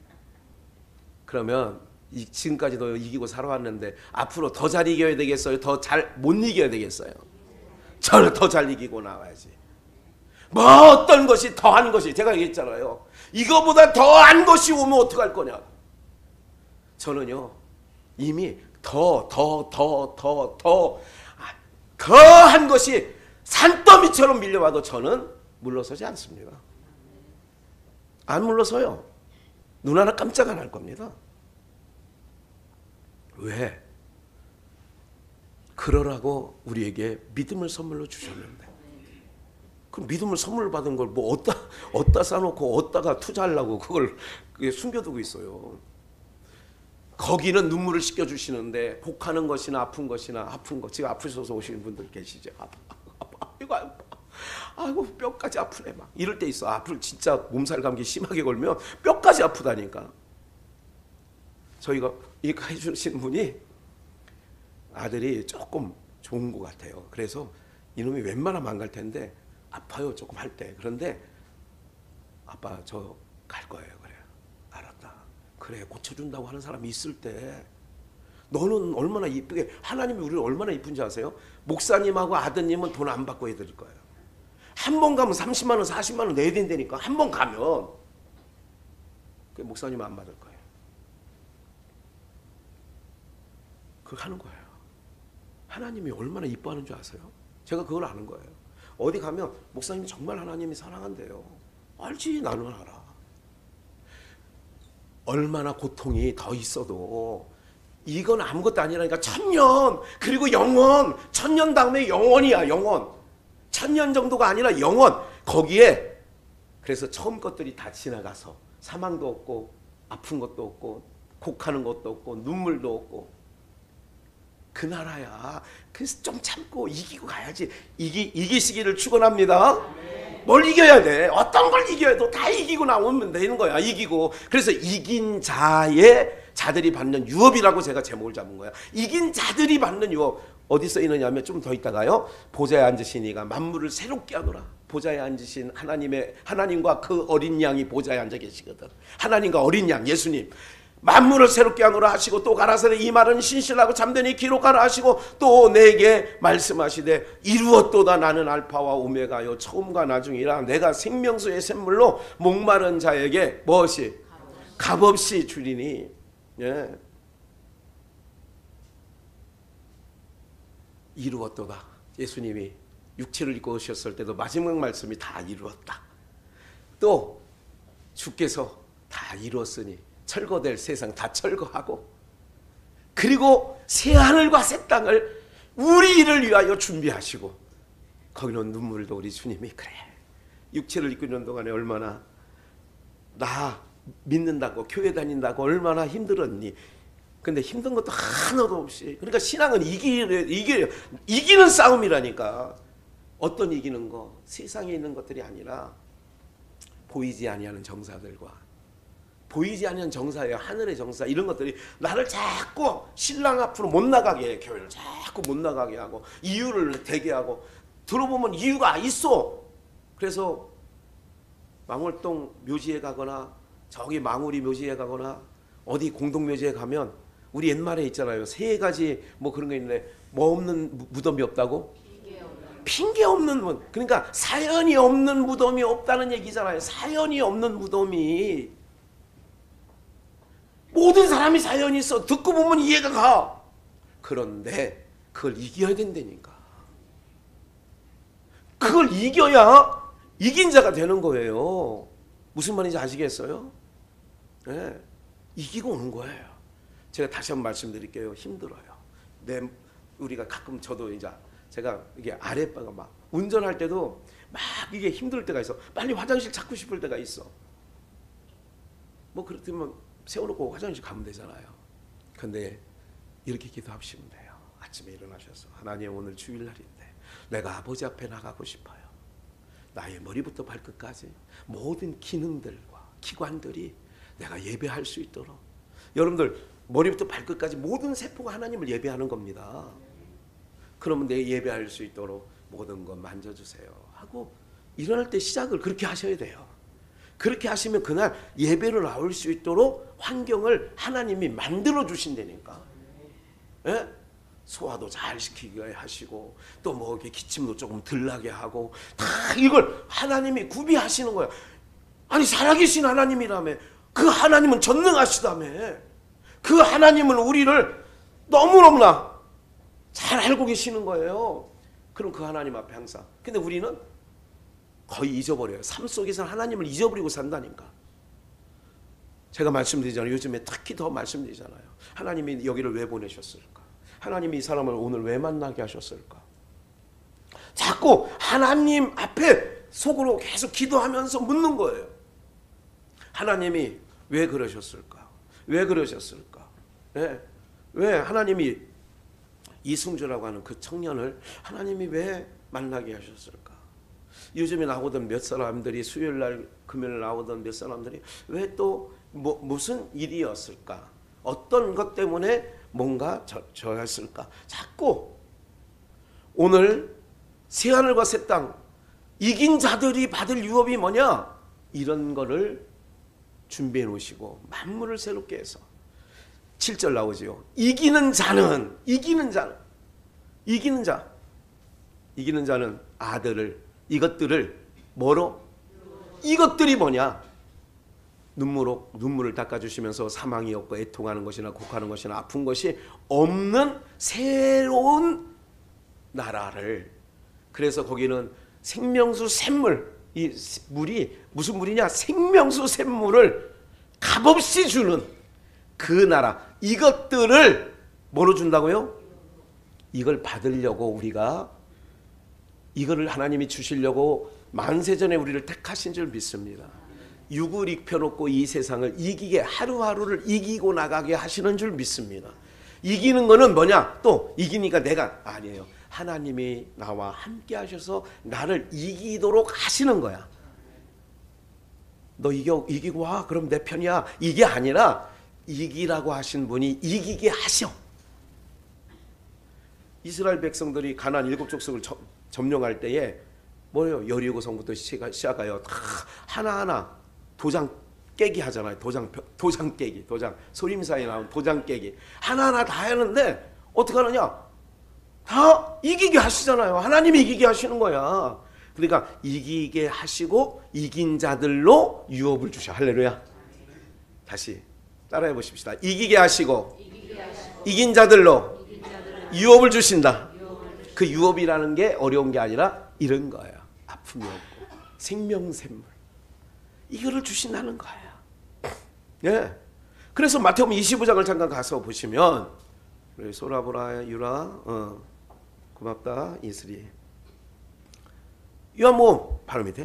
그러면 지금까지도 이기고 살아왔는데 앞으로 더 잘 이겨야 되겠어요? 더 잘 못 이겨야 되겠어요? 저를 더 잘 이기고 나와야지. 뭐 어떤 것이 더한 것이 제가 얘기했잖아요. 이거보다 더한 것이 오면 어떡할 거냐. 저는요 이미 더한 것이 산더미처럼 밀려와도 저는 물러서지 않습니다. 안 물러서요. 눈 하나 깜짝 안 할 겁니다. 왜? 그러라고 우리에게 믿음을 선물로 주셨는데 그 믿음을 선물 받은 걸 뭐 어디다 싸놓고 어디다가 투자하려고 그걸 숨겨두고 있어요. 거기는 눈물을 씻겨주시는데 곡하는 것이나 아픈 것이나 아픈 것 지금 아프셔서 오시는 분들 계시죠. 이거 아이고 뼈까지 아프네 막 이럴 때 있어. 진짜 몸살 감기 심하게 걸면 뼈까지 아프다니까. 저희가 이거 해주시는 분이 아들이 조금 좋은 것 같아요. 그래서 이놈이 웬만하면 안 갈 텐데 아파요 조금 할 때. 그런데 아빠 저 갈 거예요. 그래 알았다. 그래 고쳐준다고 하는 사람이 있을 때 너는 얼마나 이쁘게 하나님이 우리를 얼마나 이쁜지 아세요? 목사님하고 아드님은 돈 안 받고 해드릴 거예요. 한 번 가면 30만 원 40만 원 내야 된다니까. 한 번 가면 그 목사님은 안 받을 거예요. 그거 하는 거예요. 하나님이 얼마나 이뻐하는 줄 아세요? 제가 그걸 아는 거예요. 어디 가면 목사님이 정말 하나님이 사랑한대요. 알지 나는 알아. 얼마나 고통이 더 있어도 이건 아무것도 아니라니까. 1000년 그리고 영원. 1000년 다음에 영원이야. 영원. 1000년 정도가 아니라 영원. 거기에 그래서 처음 것들이 다 지나가서 사망도 없고 아픈 것도 없고 곡하는 것도 없고 눈물도 없고 그 나라야. 그래서 좀 참고 이기고 가야지. 이기시기를 축원합니다. 뭘 이겨야 돼? 어떤 걸 이겨야 돼? 다 이기고 나오면 되는 거야. 이기고. 그래서 이긴 자들이 받는 유업이라고 제가 제목을 잡은 거야. 이긴 자들이 받는 유업. 어디 써 있느냐면 좀 더 있다가요. 보좌에 앉으시니가 만물을 새롭게 하노라. 보좌에 앉으신 하나님과 그 어린 양이 보좌에 앉아 계시거든. 하나님과 어린 양 예수님. 만물을 새롭게 하노라 하시고 또 가라사대 이 말은 신실하고 참되니 기록하라 하시고 또 내게 말씀하시되 이루었도다. 나는 알파와 오메가요 처음과 나중이라. 내가 생명수의 샘물로 목마른 자에게 무엇이 값없이 주리니. 예. 이루었도다. 예수님이 육체를 입고 오셨을 때도 마지막 말씀이 다 이루었다. 또 주께서 다 이루었으니 철거될 세상 다 철거하고 그리고 새 하늘과 새 땅을 우리를 위하여 준비하시고 거기는 눈물도 우리 주님이 그래 육체를 입고 있는 동안에 얼마나 나 믿는다고 교회 다닌다고 얼마나 힘들었니. 근데 힘든 것도 하나도 없이. 그러니까 신앙은 이기는 싸움이라니까. 어떤 이기는 거? 세상에 있는 것들이 아니라 보이지 아니하는 정사들과 보이지 않는 정사예요. 하늘의 정사 이런 것들이 나를 자꾸 신랑 앞으로 못 나가게 해. 교회를 자꾸 못 나가게 하고 이유를 대게 하고 들어보면 이유가 있어. 그래서 망월동 묘지에 가거나 저기 망우리 묘지에 가거나 어디 공동묘지에 가면 우리 옛말에 있잖아요. 세 가지 뭐 그런 거 있는데 뭐 없는 무덤이 없다고? 핑계 없는 무덤. 그러니까 사연이 없는 무덤이 없다는 얘기잖아요. 사연이 없는 무덤이. 모든 사람이 사연이 있어. 듣고 보면 이해가 가. 그런데 그걸 이겨야 된다니까. 그걸 이겨야 이긴 자가 되는 거예요. 무슨 말인지 아시겠어요? 네. 이기고 오는 거예요. 제가 다시 한번 말씀드릴게요. 힘들어요. 우리가 가끔 저도 이제 제가 이게 아랫배가 막 운전할 때도 막 이게 힘들 때가 있어. 빨리 화장실 찾고 싶을 때가 있어. 뭐 그렇다면 세워놓고 화장실 가면 되잖아요. 근데 이렇게 기도하시면 돼요. 아침에 일어나셔서 하나님 오늘 주일날인데 내가 아버지 앞에 나가고 싶어요. 나의 머리부터 발끝까지 모든 기능들과 기관들이 내가 예배할 수 있도록. 여러분들 머리부터 발끝까지 모든 세포가 하나님을 예배하는 겁니다. 그러면 내 예배할 수 있도록 모든 것 만져주세요 하고 일어날 때 시작을 그렇게 하셔야 돼요. 그렇게 하시면 그날 예배를 나올 수 있도록 환경을 하나님이 만들어 주신다니까. 예? 소화도 잘 시키게 하시고 또 뭐 기침도 조금 덜 나게 하고 다 이걸 하나님이 구비하시는 거예요. 아니 살아계신 하나님이라며. 그 하나님은 전능하시다며. 그 하나님은 우리를 너무너무나 잘 알고 계시는 거예요. 그럼 그 하나님 앞에 항상. 근데 우리는 거의 잊어버려요. 삶 속에서 하나님을 잊어버리고 산다니까. 제가 말씀드리잖아요. 요즘에 특히 더 말씀드리잖아요. 하나님이 여기를 왜 보내셨을까? 하나님이 이 사람을 오늘 왜 만나게 하셨을까? 자꾸 하나님 앞에 속으로 계속 기도하면서 묻는 거예요. 하나님이 왜 그러셨을까? 왜 그러셨을까? 왜 하나님이 이승주라고 하는 그 청년을 하나님이 왜 만나게 하셨을까? 요즘에 나오던 몇 사람들이 수요일날 금요일 나오던 몇 사람들이 왜 또 무슨 일이었을까? 어떤 것 때문에 뭔가 저였을까? 자꾸 오늘 새하늘과 새 땅 이긴 자들이 받을 유업이 뭐냐? 이런 거를 준비해 놓으시고 만물을 새롭게 해서 7절 나오지요. 이기는 자는 아들을 이것들을 뭐로? 이것들이 뭐냐? 눈물을 닦아주시면서 사망이 없고 애통하는 것이나 곡하는 것이나 아픈 것이 없는 새로운 나라를. 그래서 거기는 생명수 샘물, 이 물이 무슨 물이냐? 생명수 샘물을 값없이 주는 그 나라. 이것들을 뭐로 준다고요? 이걸 받으려고 우리가 이거를 하나님이 주시려고 만세전에 우리를 택하신 줄 믿습니다. 육을 입혀놓고 이 세상을 이기게 하루하루를 이기고 나가게 하시는 줄 믿습니다. 이기는 거는 뭐냐? 또 이기니까 내가 아니에요. 하나님이 나와 함께 하셔서 나를 이기도록 하시는 거야. 너 이기고 와, 그럼 내 편이야, 이게 아니라 이기라고 하신 분이 이기게 하셔. 이스라엘 백성들이 가나안 7족속을 점령할 때에 뭐예요? 여리고성부터 시작하여 다 하나하나 도장 깨기 하잖아요. 도장 깨기, 소림사에 나온 도장 깨기 하나하나 다 하는데 어떻게 하느냐? 다 이기게 하시잖아요. 하나님이 이기게 하시는 거야. 그러니까 이기게 하시고 이긴 자들로 유업을 주셔. 할렐루야. 다시 따라해 보십시다. 이기게 하시고 이긴 자들로 유업을 주신다. 그 유업이라는 게 어려운 게 아니라 이런 거예요. 아픔이 없고 생명샘물, 이거를 주신다는 거예요. 예. 그래서 마태복음 25장을 잠깐 가서 보시면, 우리 소라보라 유라, 고맙다 이슬이. 요한복음 바로 밑에.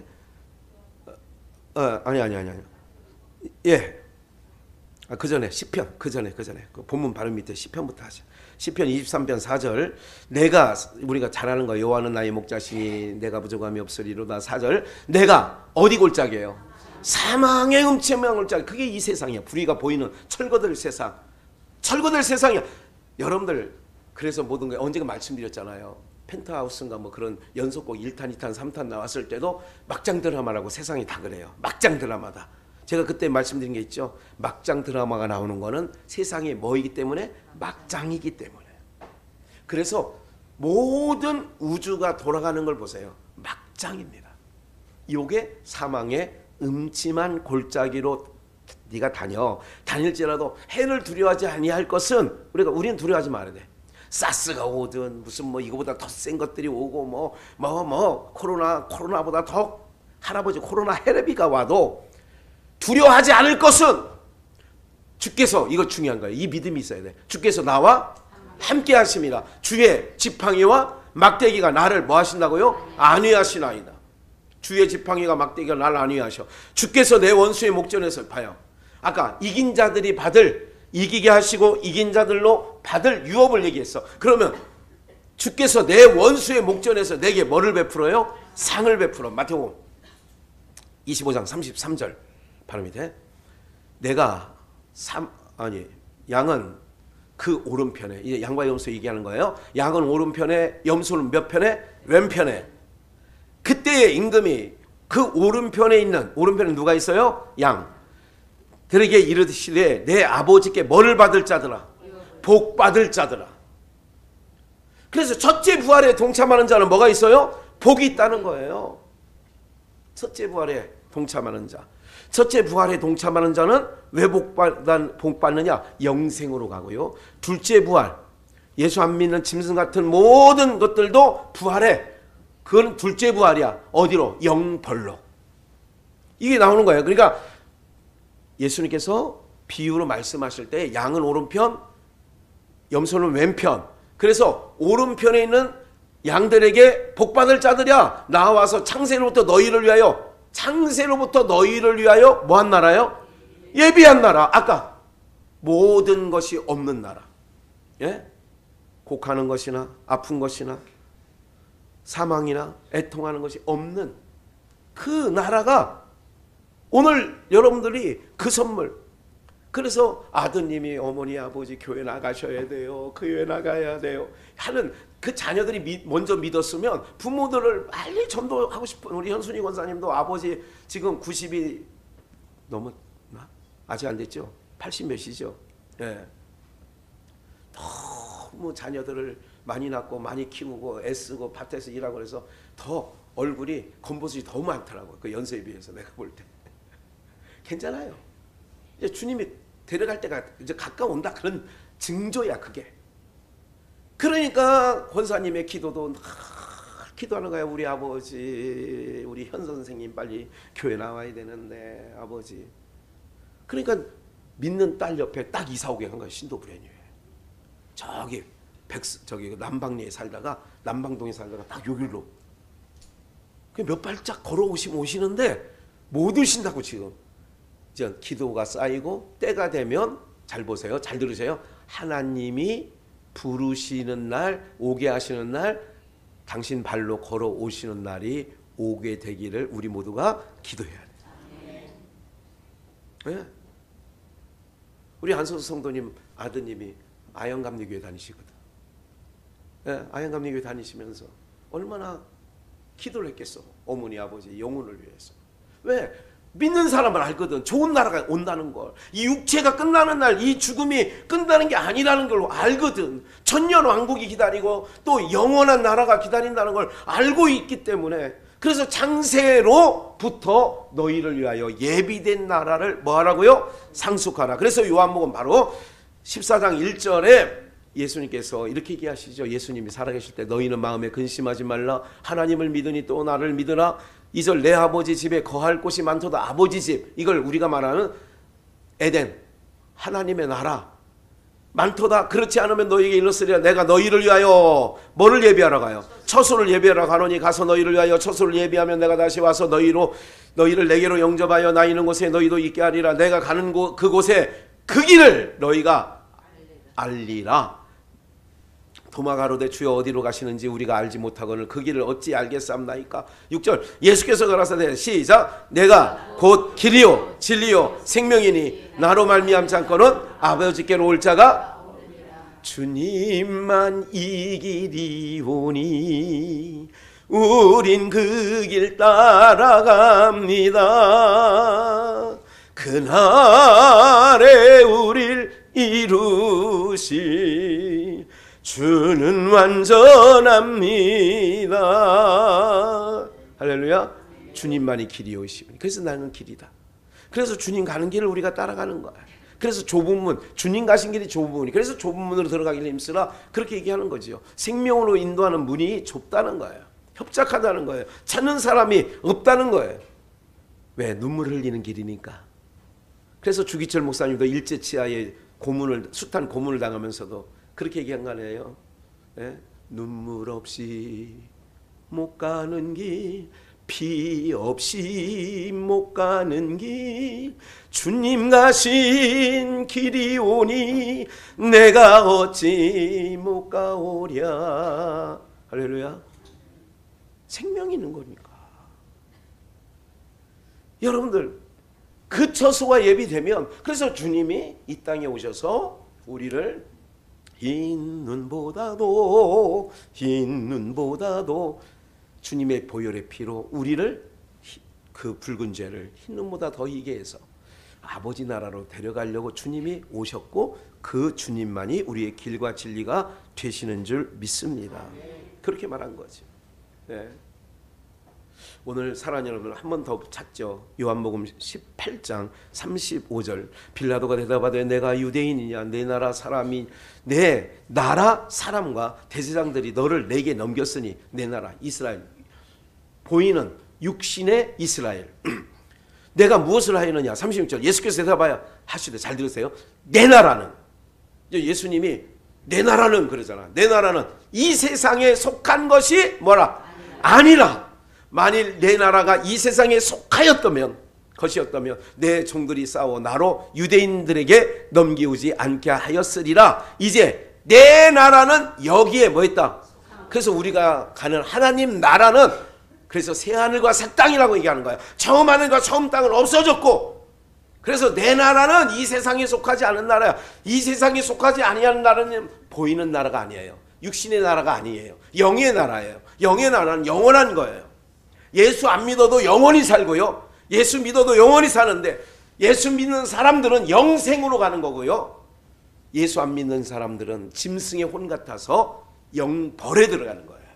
아니. 예. 그 전에 시편, 그 전에 그 본문 바로 밑에 시편부터 하죠. 시편 23편 4절. 우리가 잘 아는 거, 여호와는 나의 목자시니 내가 부족함이 없으리로다. 4절. 내가 어디 골짜기예요? 사망의 음침한 골짜기. 그게 이 세상이야. 불의가 보이는 철거될 세상. 철거될 세상이야. 여러분들, 그래서 모든 게 언젠가 말씀드렸잖아요. 펜트하우스인가 뭐 그런 연속곡 1탄, 2탄, 3탄 나왔을 때도 막장 드라마라고 세상이 다 그래요. 막장 드라마다. 제가 그때 말씀드린 게 있죠. 막장 드라마가 나오는 거는 세상이 뭐이기 때문에? 막장이기 때문에. 그래서 모든 우주가 돌아가는 걸 보세요. 막장입니다. 요게 사망의 음침한 골짜기로 네가 다닐지라도 해를 두려워하지 아니할 것은, 우리는 두려워하지 말아야 돼. 사스가 오든 무슨 뭐 이거보다 더 센 것들이 오고 코로나보다 더 할아버지 코로나 헤레비가 와도 두려워하지 않을 것은 주께서, 이거 중요한 거예요. 이 믿음이 있어야 돼. 주께서 나와 함께 하심이라. 주의 지팡이와 막대기가 나를 뭐 하신다고요? 안위하시나이다. 주의 지팡이가 막대기가 나를 안위하셔. 주께서 내 원수의 목전에서 봐요. 아까 이긴 자들이 이기게 하시고 이긴 자들로 받을 유업을 얘기했어. 그러면 주께서 내 원수의 목전에서 내게 뭐를 베풀어요? 상을 베풀어. 마태복음 25장 33절 바로 밑에. 양은 그 오른편에, 이제 양과 염소 얘기하는 거예요. 양은 오른편에, 염소는 몇 편에? 왼편에. 그때의 임금이 그 오른편에 누가 있어요? 양. 들에게 이르시되 내 아버지께 뭐를 받을 자들아? 복 받을 자들아. 그래서 첫째 부활에 동참하는 자는 뭐가 있어요? 복이 있다는 거예요. 첫째 부활에 동참하는 자. 첫째 부활에 동참하는 자는 왜 복 받느냐? 영생으로 가고요. 둘째 부활, 예수 안 믿는 짐승 같은 모든 것들도 부활에, 그건 둘째 부활이야. 어디로? 영벌로. 이게 나오는 거예요. 그러니까 예수님께서 비유로 말씀하실 때 양은 오른편, 염소는 왼편. 그래서 오른편에 있는 양들에게 복받을 자들이야. 나와서 창세로부터 너희를 위하여 뭐한 나라요? 예비한 나라. 아까 모든 것이 없는 나라. 예? 곡하는 것이나 아픈 것이나 사망이나 애통하는 것이 없는 그 나라가 오늘 여러분들이 그 선물. 그래서 아드님이 어머니 아버지 교회 나가셔야 돼요. 교회 나가야 돼요 하는 그 자녀들이 먼저 믿었으면 부모들을 빨리 전도하고 싶은, 우리 현순이 권사님도 아버지 지금 90이 넘었나? 아직 안 됐죠? 80 몇이죠? 예. 너무 자녀들을 많이 낳고 많이 키우고 애쓰고 밭에서 일하고 그래서 더 얼굴이 검버섯이 더 많더라고요. 그 연세에 비해서 내가 볼 때. 괜찮아요. 이제 주님이 데려갈 때가 이제 가까운다, 그런 징조야 그게. 그러니까 권사님의 기도도 기도하는 거야. 우리 아버지, 우리 현 선생님 빨리 교회 나와야 되는데 아버지. 그러니까 믿는 딸 옆에 딱 이사 오게 한 거야. 신도부레뉴에. 저기 남방리에 살다가, 남방동에 살다가 딱 여기로 몇 발짝 걸어오시는데 못 오신다고 지금. 기도가 쌓이고 때가 되면, 잘 보세요, 잘 들으세요. 하나님이 부르시는 날, 오게 하시는 날 당신 발로 걸어오시는 날이 오게 되기를 우리 모두가 기도해야 돼요. 네. 우리 안성수 성도님 아드님이 아영감리교회 다니시거든. 네, 아영감리교회 다니시면서 얼마나 기도를 했겠어. 어머니 아버지 영혼을 위해서. 왜? 믿는 사람은 알거든. 좋은 나라가 온다는 걸. 이 육체가 끝나는 날, 이 죽음이 끝나는 게 아니라는 걸 알거든. 천년 왕국이 기다리고 또 영원한 나라가 기다린다는 걸 알고 있기 때문에, 그래서 장세로부터 너희를 위하여 예비된 나라를 뭐 하라고요? 상속하라. 그래서 요한복음 바로 14장 1절에 예수님께서 이렇게 얘기하시죠. 예수님이 살아계실 때 너희는 마음에 근심하지 말라. 하나님을 믿으니 또 나를 믿으라. 2절 내 아버지 집에 거할 곳이 많도다. 아버지 집, 이걸 우리가 말하는 에덴, 하나님의 나라 많도다. 그렇지 않으면 너희에게 일렀으리라. 내가 너희를 위하여 뭐를 예비하러 가요? 처소를 예비하러 가노니 가서 너희를 위하여 처소를 예비하면 내가 다시 와서 너희를 내게로 영접하여 나 있는 곳에 너희도 있게 하리라. 내가 가는 그곳에 그 길을 너희가 알리라. 도마가로되 주여 어디로 가시는지 우리가 알지 못하거늘 그 길을 어찌 알겠사옵나이까. 6절 예수께서 가라사대 시작 내가 곧 길이요 진리요 생명이니 나로 말미암지 않고는 아버지께로 올 자가 주님만 이 길이오니 우린 그 길 따라갑니다. 그날에 우릴 이루시 주는 완전합니다. 할렐루야. 주님만이 길이오시니 그래서 나는 길이다. 그래서 주님 가는 길을 우리가 따라가는 거야. 그래서 좁은 문, 주님 가신 길이 좁은 문이, 그래서 좁은 문으로 들어가기를 힘쓰라 그렇게 얘기하는 거죠. 생명으로 인도하는 문이 좁다는 거예요. 협착하다는 거예요. 찾는 사람이 없다는 거예요. 왜? 눈물 흘리는 길이니까. 그래서 주기철 목사님도 일제치하에 숱한 고문을 당하면서도 그렇게 얘기한 거 아니에요? 예? 눈물 없이 못 가는 길, 피 없이 못 가는 길, 주님 가신 길이 오니 내가 어찌 못 가오랴. 할렐루야. 생명이 있는 거니까. 여러분들 그 처소가 예비되면, 그래서 주님이 이 땅에 오셔서 우리를 흰 눈보다도 주님의 보혈의 피로 우리를 그 붉은 죄를 흰 눈보다 더 희게 해서 아버지 나라로 데려가려고 주님이 오셨고 그 주님만이 우리의 길과 진리가 되시는 줄 믿습니다. 그렇게 말한 거죠. 네. 오늘 사랑하는 여러분 한 번 더 찾죠. 요한복음 18장 35절 빌라도가 대답하되 내가 유대인이냐 내 나라 사람이 내 나라 사람과 대제사장들이 너를 내게 넘겼으니 내 나라 이스라엘 보이는 육신의 이스라엘 내가 무엇을 하였느냐. 36절 예수께서 대답하여 하시되 잘 들으세요. 내 나라는 예수님이 내 나라는 그러잖아. 내 나라는 이 세상에 속한 것이 뭐라 아니라 만일 내 나라가 이 세상에 속하였다면 것이었다면 내 종들이 싸워 나로 유대인들에게 넘기우지 않게 하였으리라. 이제 내 나라는 여기에 뭐 있다. 그래서 우리가 가는 하나님 나라는 그래서 새하늘과 새 땅이라고 얘기하는 거야. 처음 하늘과 처음 땅은 없어졌고 그래서 내 나라는 이 세상에 속하지 않은 나라야. 이 세상에 속하지 아니하는 나라는 보이는 나라가 아니에요. 육신의 나라가 아니에요. 영의 나라예요. 영의 나라는 영원한 거예요. 예수 안 믿어도 영원히 살고요. 예수 믿어도 영원히 사는데 예수 믿는 사람들은 영생으로 가는 거고요. 예수 안 믿는 사람들은 짐승의 혼 같아서 영벌에 들어가는 거예요.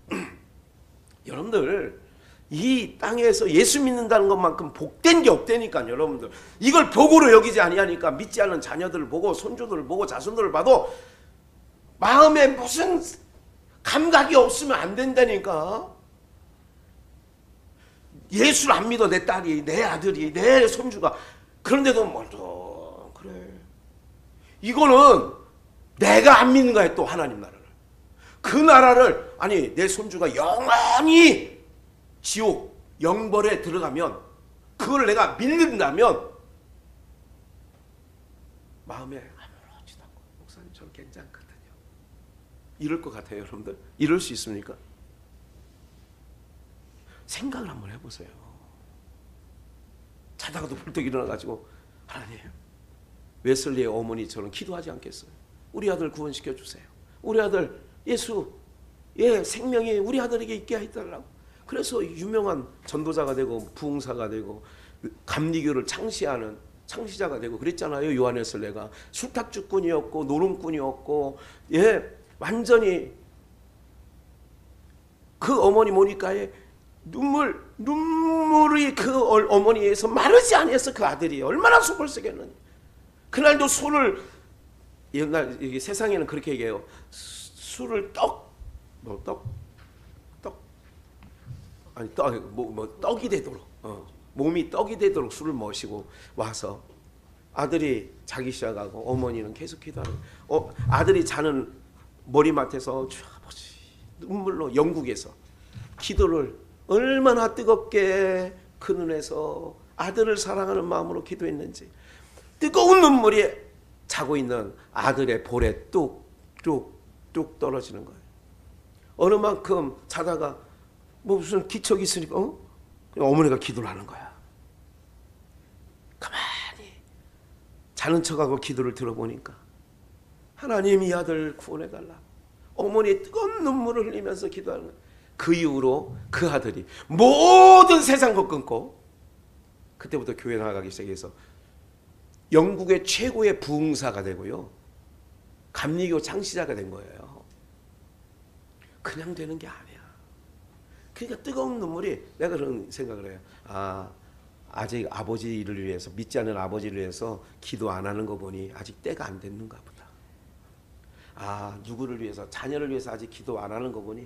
여러분들 이 땅에서 예수 믿는다는 것만큼 복된 게 없다니까요. 여러분들 이걸 복으로 여기지 아니하니까 믿지 않는 자녀들을 보고 손주들을 보고 자손들을 봐도 마음에 무슨 감각이 없으면 안 된다니까. 예수를 안 믿어 내 딸이 내 아들이 내 손주가. 그런데도 뭐 그래 이거는 내가 안 믿는 거야. 또 하나님 나라를 그 나라를 아니 내 손주가 영원히 지옥 영벌에 들어가면 그걸 내가 믿는다면 마음에 아무렇지도 않고 목사님 저는 괜찮거든요. 이럴 것 같아요. 여러분들 이럴 수 있습니까? 생각을 한번 해보세요. 자다가도 벌떡 일어나가지고 하나님, 웨슬리의 어머니처럼 기도하지 않겠어요? 우리 아들 구원시켜 주세요. 우리 아들 예수의 생명이 우리 아들에게 있게 해달라고. 그래서 유명한 전도자가 되고 부흥사가 되고 감리교를 창시하는 창시자가 되고 그랬잖아요. 요한 웨슬리가 술탁주꾼이었고 노름꾼이었고, 완전히 그 어머니 모니카의 눈물이 그 어머니에서 마르지 아니해서 그 아들이 얼마나 속을 썩였느냐. 그날도 술을, 옛날 세상에는 그렇게 얘기해요. 술을 떡이 되도록, 몸이 떡이 되도록 술을 마시고 와서 아들이 자기 시작하고 어머니는 계속 기도하는, 아들이 자는 머리맡에서 주 아버지 눈물로 영국에서 기도를 얼마나 뜨겁게 그 눈에서 아들을 사랑하는 마음으로 기도했는지, 뜨거운 눈물이 자고 있는 아들의 볼에 뚝뚝뚝 떨어지는 거예요. 어느 만큼 자다가 무슨 기척이 있으니까 어머니가 기도를 하는 거야. 가만히 자는 척하고 기도를 들어보니까 하나님, 이 아들 구원해달라. 어머니의 뜨거운 눈물을 흘리면서 기도하는 거야. 그 이후로 그 아들이 모든 세상 것 끊고 그때부터 교회 나가기 시작해서 영국의 최고의 부흥사가 되고요, 감리교 창시자가 된 거예요. 그냥 되는 게 아니야. 그러니까 뜨거운 눈물이, 내가 그런 생각을 해요. 아직 아버지를 위해서, 믿지 않는 아버지를 위해서 기도 안 하는 거 보니 아직 때가 안 됐는가 보다. 누구를 위해서, 자녀를 위해서 아직 기도 안 하는 거 보니,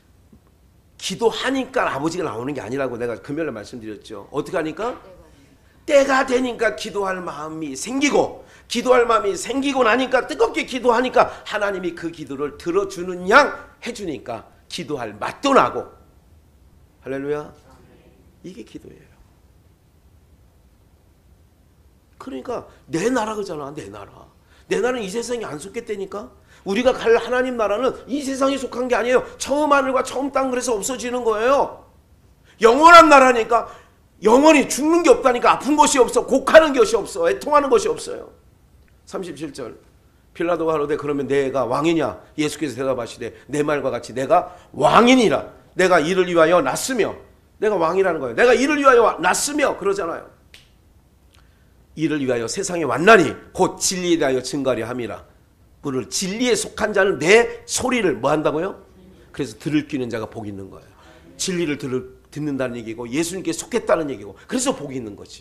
기도하니까 아버지가 나오는 게 아니라고 내가 금요일에 말씀드렸죠. 어떻게 하니까? 때가 되니까 기도할 마음이 생기고, 기도할 마음이 생기고 나니까 뜨겁게 기도하니까 하나님이 그 기도를 들어주는 양 해주니까 기도할 맛도 나고. 할렐루야. 이게 기도예요. 그러니까 내 나라 그러잖아. 내 나라. 내 나라는 이 세상에 안 속겠다니까. 우리가 갈 하나님 나라는 이 세상에 속한 게 아니에요. 처음 하늘과 처음 땅, 그래서 없어지는 거예요. 영원한 나라니까. 영원히 죽는 게 없다니까. 아픈 것이 없어, 곡하는 것이 없어, 애통하는 것이 없어요. 37절 빌라도가 하노되 그러면 내가 왕이냐? 예수께서 대답하시되 내 말과 같이 내가 왕이니라. 내가 이를 위하여 났으며, 내가 왕이라는 거예요. 내가 이를 위하여 났으며 그러잖아요. 이를 위하여 세상에 왔나니 곧 진리에 대하여 증거하려 함이라. 오늘 진리에 속한 자는 내 소리를 뭐 한다고요? 그래서 들을 끼는 자가 복이 있는 거예요. 진리를 듣는다는 얘기고 예수님께 속했다는 얘기고, 그래서 복이 있는 거지.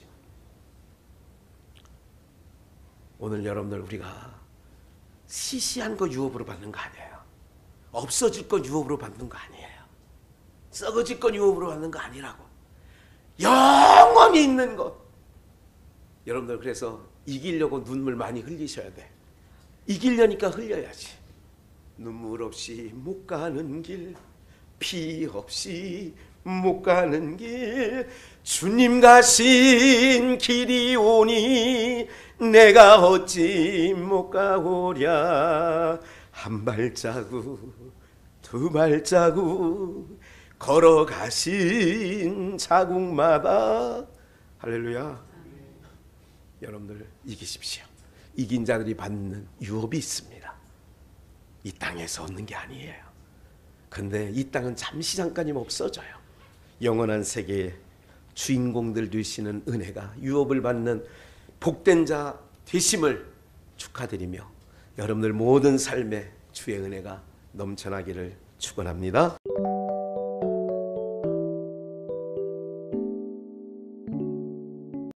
오늘 여러분들, 우리가 시시한 거 유업으로 받는 거 아니에요. 없어질 거 유업으로 받는 거 아니에요. 썩어질 거 유업으로 받는 거 아니라고. 영원히 있는 것. 여러분들, 그래서 이기려고 눈물 많이 흘리셔야 돼. 이기려니까 흘려야지. 눈물 없이 못 가는 길, 피 없이 못 가는 길, 주님 가신 길이 오니 내가 어찌 못 가오랴. 한 발자국 두 발자국 걸어가신 자국마다. 할렐루야. 여러분들, 이기십시오. 이긴 자들이 받는 유업이 있습니다. 이 땅에서 얻는 게 아니에요. 근데 이 땅은 잠시 잠깐이면 없어져요. 영원한 세계의 주인공들 되시는 은혜가, 유업을 받는 복된 자 되심을 축하드리며 여러분들 모든 삶에 주의 은혜가 넘쳐나기를 축원합니다.